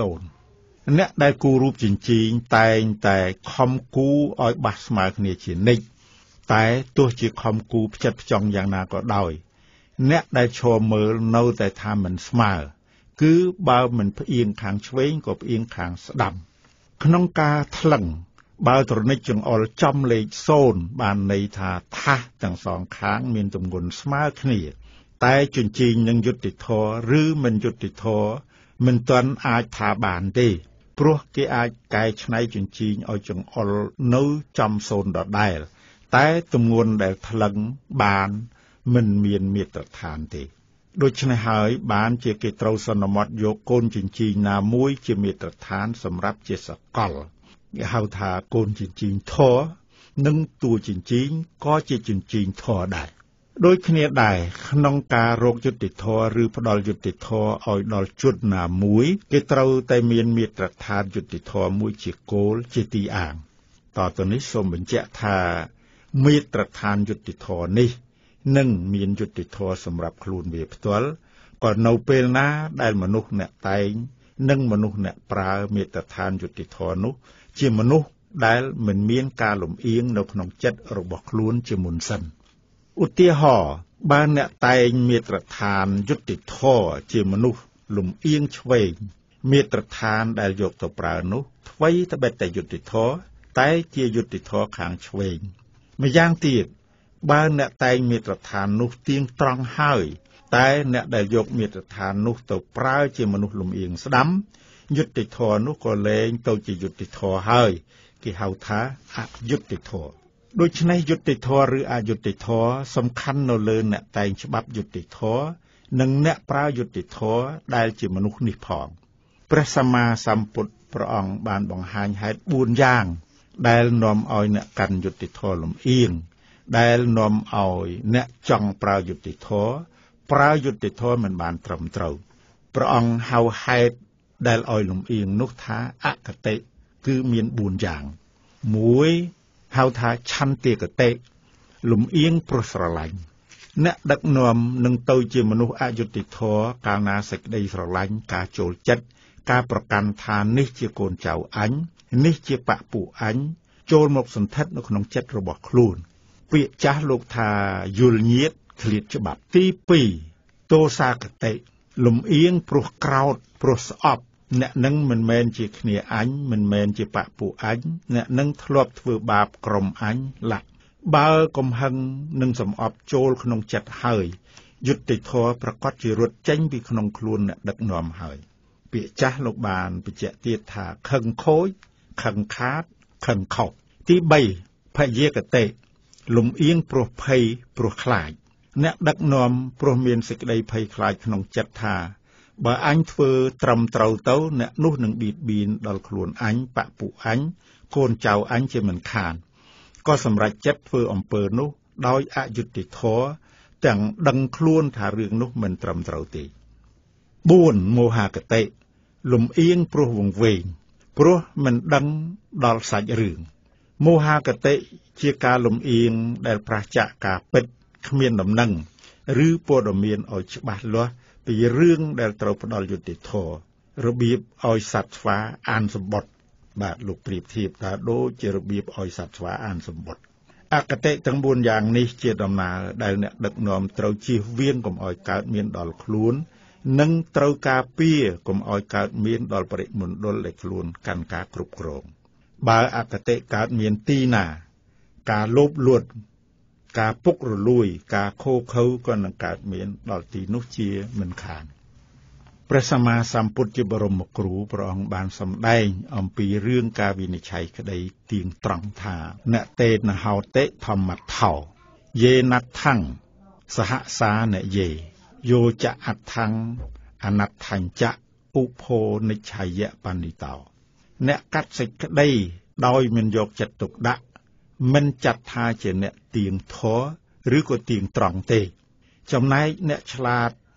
0អ្នកដែលគូរូបជញ្ជីងតែងតែខំគូឲ្យបះស្មើគ្នាជានិច្ចតែទោះជាខំគូផ្ចិតផ្ចង់យ៉ាងណាក៏ដោយអ្នកដែលឈរមើលនៅតែថាមិនស្មើគឺបើមិនផ្អៀងខាងឆ្វេងក៏ផ្អៀងខាងស្ដាំក្នុងការថ្លឹងបើត្រនិចចង្អុលចំលេខ0បានន័យថាថាសទាំងសងខាងមានទម្ងន់ស្មើគ្នាតែជញ្ជីងនឹងយុត្តិធម៌ឬមិនយុត្តិធម៌មិនទាន់អាចថាបានទេព្រោះគេអាចកែច្នៃជញ្ជីងឲ្យចង្អុលនៅចំ0ដដែលតែទម្ងន់ដែលថ្លឹងបានមិនមានមាត្រដ្ឋានទេដូច្នេះហើយបានជាគេត្រូវសន្មត់យកកូនជញ្ជីងណាមួយជាមាត្រដ្ឋានសម្រាប់ជាសកលគេហៅថាកូនជញ្ជីងធរនិងតួជញ្ជីងក៏ជាជញ្ជីងធរដែរដូចគ្នាដែរក្នុងការរកយុត្តិធម៌ឬផ្ដល់យុត្តិធម៌ឲ្យដល់ជនណាមួយគេត្រូវតែមានមាត្រដ្ឋានយុត្តិធម៌មួយជាគោលជាទីអាងតទៅនេះសូមបញ្ជាក់ថាមាត្រដ្ឋានយុត្តិធម៌នេះនឹងមានយុត្តិធម៌សម្រាប់ខ្លួនវាផ្ទាល់ក៏នៅពេលណាដែលមនុស្សអ្នកតែងនិងមនុស្សអ្នកប្រើមាត្រដ្ឋានយុត្តិធម៌នោះជាមនុស្សដែលមិនមានការលំអៀងនៅក្នុងចិត្តរបស់ខ្លួនជាមុនសិនឧទាហរណ៍បើអ្នកតែងមាត្រដ្ឋានយុត្តិធម៌ជាមនុស្សលំអៀងឆ្វេងមាត្រដ្ឋានដែលយកទៅប្រើនោះថ្វីត្បិតតែយុត្តិធម៌តែជាយុត្តិធម៌ខាងឆ្វេងម្យ៉ាងទៀតបើអ្នកតែងមាត្រដ្ឋាននោះទៀងត្រង់ហើយតែអ្នកដែលយកមាត្រដ្ឋាននោះទៅប្រើជាមនុស្សលំអៀងស្ដាំយុត្តិធម៌នោះក៏លែងទៅជាយុត្តិធម៌ហើយគេហៅថាអយុត្តិធម៌ដូច្នេះយុត្តិធម៌ឬអយុត្តិធម៌សំខាន់នៅលើអ្នកតែងច្បាប់យុត្តិធម៌និងអ្នកប្រើយុត្តិធម៌ដែលជាមនុស្សនេះផងព្រះសម្មាសម្ពុទ្ធព្រះអង្គបានបង្ហាញហេតុ4យ៉ាងដែលនាំឲ្យអ្នកកាន់យុត្តិធម៌លំអៀងដែលនាំឲ្យអ្នកចង់ប្រើយុត្តិធម៌មិនបានត្រឹមត្រូវព្រះអង្គហៅហេតុដែលឲ្យលំអៀងនោះថាអកតេគឺមាន4យ៉ាង1ហៅថាឆន្ទាកតេលំអៀងព្រោះស្រឡាញ់អ្នកដឹកនាំនឹងទៅជាមនុស្សអយុត្តិធម៌កាលណាសេចក្តីស្រឡាញ់ការចូលចិត្តការប្រកាន់ថានេះជាកូនចៅអញនេះជាបព្វពួកអញចូលមកសន្ធិដ្ឋនៅក្នុងចិត្តរបស់ខ្លួនពាក្យចាស់លោកថាយល់ញាតឃ្លាតច្បាប់ទី2ទោសាកតេលំអៀងព្រោះក្រោធព្រោះស្អប់អ្នកនឹងមិនមែនជាគ្នាអញមិនមែនជាបព្វពួកអញអ្នកនឹងធ្លាប់ធ្វើបាបក្រុមអញឡាក់បើកំហឹងនឹងសំអប់ចូលក្នុងចិត្តហើយយុត្តិធម៌ប្រកាសជារត់ចេញពីក្នុងខ្លួនអ្នកដឹកនាំហើយពាក្យចាស់លោកបានបញ្ជាក់ទៀតថាខឹងខូចខឹងខាតខឹងខុសទី3ភយាកតេលំអៀងព្រោះភ័យព្រោះខ្លាចអ្នកដឹកនាំព្រោះមានសេចក្តីភ័យខ្លាចក្នុងចិត្តថាបើអញធ្វើត្រឹមត្រូវទៅអ្នកនោះនឹងបៀតបៀនដល់ខ្លួនអញបព្វពួកអញកូនចៅអញជាមិនខានក៏សម្រេចចិត្តធ្វើអំពើនោះដោយអយុត្តិធម៌ទាំងដឹងខ្លួនថារឿងនោះមិនត្រឹមត្រូវទេ4មោហកតេលំអៀងព្រោះវង្វេងព្រោះមិនដឹងដល់សាច់រឿងមោហកតេជាការលំអៀងដែលប្រឆាចការពិតគ្មានដំណឹងឬព័ត៌មានឲ្យច្បាស់លាស់ពីរឿងដែលត្រូវផ្ដល់យុត្តិធម៌របៀបឲ្យសត្វស្វាអានសម្បត្តិបាទលោកប្រៀបធៀបថាដូចជារបៀបឲ្យសត្វស្វាអានសម្បត្តិអកតេទាំង4យ៉ាងនេះជាដំណើរដែលអ្នកដឹកនាំត្រូវជៀសវាងកុំឲ្យកើតមានដល់ខ្លួននិងត្រូវការពារកុំឲ្យកើតមានដល់បរិមណ្ឌលដែលខ្លួនកាន់ការគ្រប់គ្រងបើអកតេកើតមានទីណាការលោភលួចការពុករលួយការខូខើក៏នឹងកើតមានដល់ទីនោះជាមិនខានព្រះសម្មាសម្ពុទ្ធជាបរមគ្រូព្រះអង្គបានសម្ដែងអំពីរឿងការវិនិច្ឆ័យក្តីទៀងត្រង់ថានតេនហោតិធម្មថោយេណដ្ឋังសហសានយេយោចអដ្ឋังអនដ្ឋัญចៈឧភោនិច្ឆយៈបណ្ឌិតោអ្នកកាត់សេចក្តីដោយមិនយកចិត្តទុកដាក់មិនចាត់ថាជាអ្នកទៀងធម៌ឬក៏ទៀងត្រង់ទេចំណែកអ្នកឆ្លាត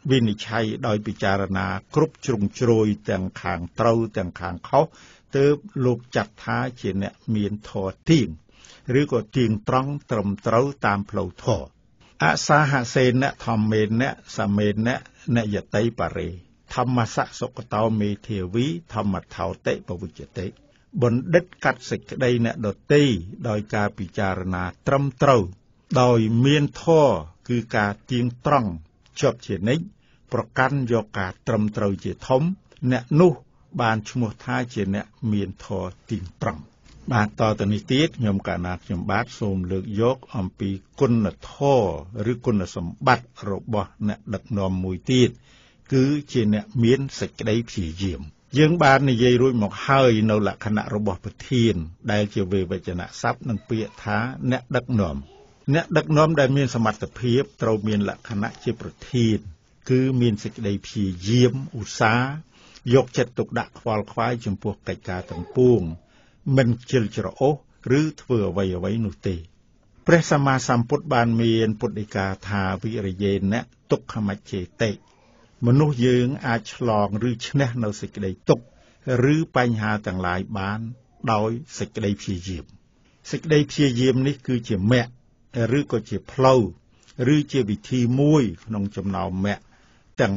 វិនិច្ឆ័យដោយពិចារណាគ្រប់ជ្រុងជ្រោយទាំងខាងត្រូវទាំងខាងខុសទើបលោកចាត់ថាជាអ្នកមានធម៌ទៀងឬក៏ទៀងត្រង់ត្រឹមត្រូវតាមផ្លូវធម៌អសាហសេនធម្មេនសមេននយតិបរេធម្មសៈសុគតោមេធាវីធម្មថោតិពវិជ្ជតិបណ្ឌិតកាត់សេចក្តីអ្នកដទៃដោយការពិចារណាត្រឹមត្រូវដោយមានធម៌គឺការទៀងត្រង់ជាប់ជានិច្ចប្រកាន់យកការត្រឹមត្រូវជាធំអ្នកនោះបានឈ្មោះថាជាអ្នកមានធម៌ទៀងត្រង់បាទតទៅនេះទៀតខ្ញុំកណាតខ្ញុំបាទសូមលើកយកអំពីគុណធម៌ឬគុណសម្បត្តិរបស់អ្នកដឹកនាំមួយទៀតគឺជាអ្នកមានសេចក្តីព្យាយាមយើងបាននិយាយរួចមកហើយនៅលក្ខណៈរបស់ប្រធានដែលជាវេវចនស័ព្ទនិងពាក្យថាអ្នកដឹកនាំដែលមានសមត្ថភាពត្រូវមានលក្ខណៈជាប្រធានគឺមានសេចក្តីព្យាយាមឧស្សាហ៍យកចិត្តទុកដាក់ខ្វល់ខ្វាយចំពោះកិច្ចការទាំងពួងមិនខ្ជិលច្រអូសឬធ្វើអ្វីនោះទេព្រះសម្មាសម្ពុទ្ធបានមានពុទ្ធដីកាថាវិរិយេនទុក្ខមច្ឆេតិមនុស្សយើងអាចឆ្លងឬឈ្នះនៅសេចក្តីទុក្ខឬបញ្ហាទាំងឡាយបានដោយសេចក្តីព្យាយាមសេចក្តីព្យាយាមនេះគឺជាមគ្គឬក៏ជាផ្លូវឬជាវិធីមួយក្នុងចំណោមមគ្គទាំង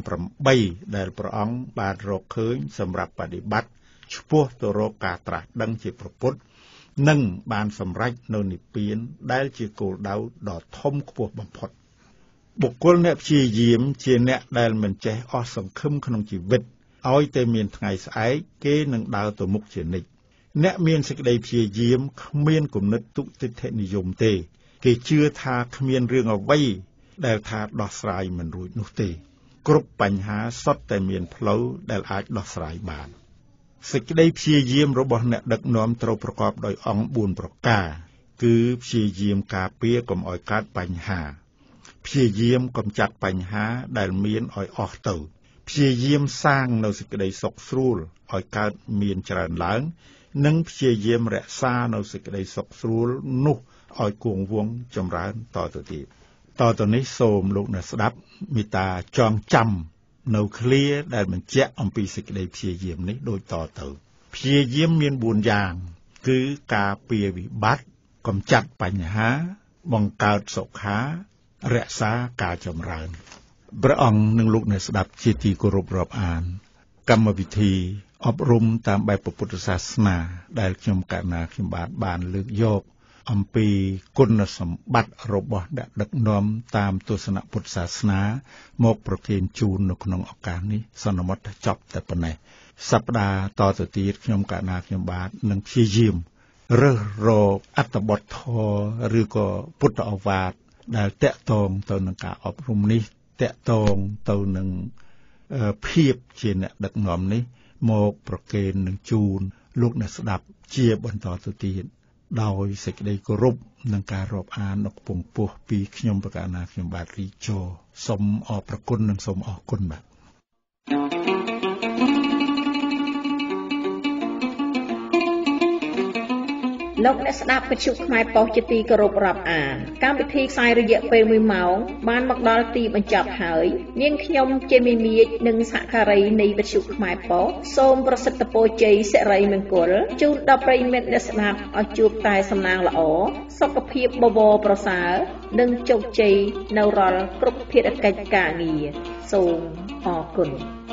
8ដែលព្រះអង្គបានរកឃើញសម្រាប់បដិបត្តិឆ្ពោះទៅរកការត្រាស់ដឹងជាព្រះពុទ្ធនិងបានសម្រេចនៅនិព្វានដែលជាគោលដៅដ៏ធំខ្ពស់បំផុតបុគ្គលអ្នកព្យាយាមជាអ្នកដែលមិនចេះអស់សង្ឃឹមក្នុងជីវិតឲ្យតែមានថ្ងៃស្អែកគេនឹងដើរទៅមុខជានិច្ចអ្នកមានសេចក្តីព្យាយាមគ្មានគំនិតទុតិយនិយមទេគេជឿថាគ្មានរឿងអ្វីដែលថាដោះស្រាយមិនរួចនោះទេគ្រប់បញ្ហាសុទ្ធតែមានផ្លូវដែលអាចដោះស្រាយបានសេចក្តីព្យាយាមរបស់អ្នកដឹកនាំត្រូវប្រកបដោយអង្គ4ប្រការគឺព្យាយាមការពារកុំឲ្យកើតបញ្ហាព្យាយាមកម្ចាត់បញ្ហាដែលមានឲ្យអស់ទៅព្យាយាមសាងនៅសេចក្តីសុខស្រួលឲ្យកើតមានច្រើនឡើងនិងព្យាយាមរក្សានៅសេចក្តីសុខស្រួលនោះឲ្យគង់វង្សចម្រើនតទៅទៀតតទៅនេះសូមលោកអ្នកស្ដាប់មេត្តាចងចាំនៅឃ្លាដែលបញ្ជាក់អំពីសេចក្តីព្យាយាមនេះដូចតទៅព្យាយាមមាន4យ៉ាងគឺការពារវិបត្តិកម្ចាត់បញ្ហាបង្កើតសុខារក្សាការចម្រើនព្រះអង្គនិងលោកអ្នកស្ដាប់ជាទីគោរពរាប់អានកម្មវិធីអប់រំតាមបែបពុទ្ធសាសនាដែលខ្ញុំកណាខ្ញុំបានលើកយកអំពីគុណសម្បត្តិរបស់អ្នកដឹកនាំតាមទស្សនៈពុទ្ធសាសនាមកប្រទានជូននៅក្នុងឱកាសនេះសន្មតចប់តែប៉ុណ្ណេះសប្តាហ៍តទៅទៀតខ្ញុំកណាខ្ញុំបាទនឹងព្យាយាមរើសរកអត្ថបទធម៌ឬក៏ពុទ្ធឱវាទដែលតាក់ទងទៅនឹងការអប់រំនេះតាក់ទងទៅនឹងភាពជាអ្នកដឹកនាំនេះមកប្រកេននឹងជូនលោកអ្នកស្ដាប់ជាបន្តទៅទៀតដោយសេចក្តីគោរពនិងការរាប់អានក្នុងពងពោះពីខ្ញុំប្រកាសណាខ្ញុំបាទរីជោសូមអរព្រគុណនិងសូមអរគុណបាទលោកអ្នកស្ដាប់វិទ្យុខ្មែរប៉ុស្តិ៍ជាទីគោរពរាប់អានកម្មវិធីផ្សាយរយៈពេល1ម៉ោងបានមកដល់ទីបញ្ចប់ហើយនាងខ្ញុំជាមីមៀចនិងសហការីនៃវិទ្យុខ្មែរប៉ុស្តិ៍សូមប្រសិទ្ធពរជ័យសិរីមង្គលជូនដល់ប្រិយមិត្តអ្នកស្ដាប់ឲ្យជួបតែសំណាងល្អសុខភាពបបរប្រសើរនិងជោគជ័យនៅរាល់គ្រប់ភារកិច្ចការងារសូមអរគុណ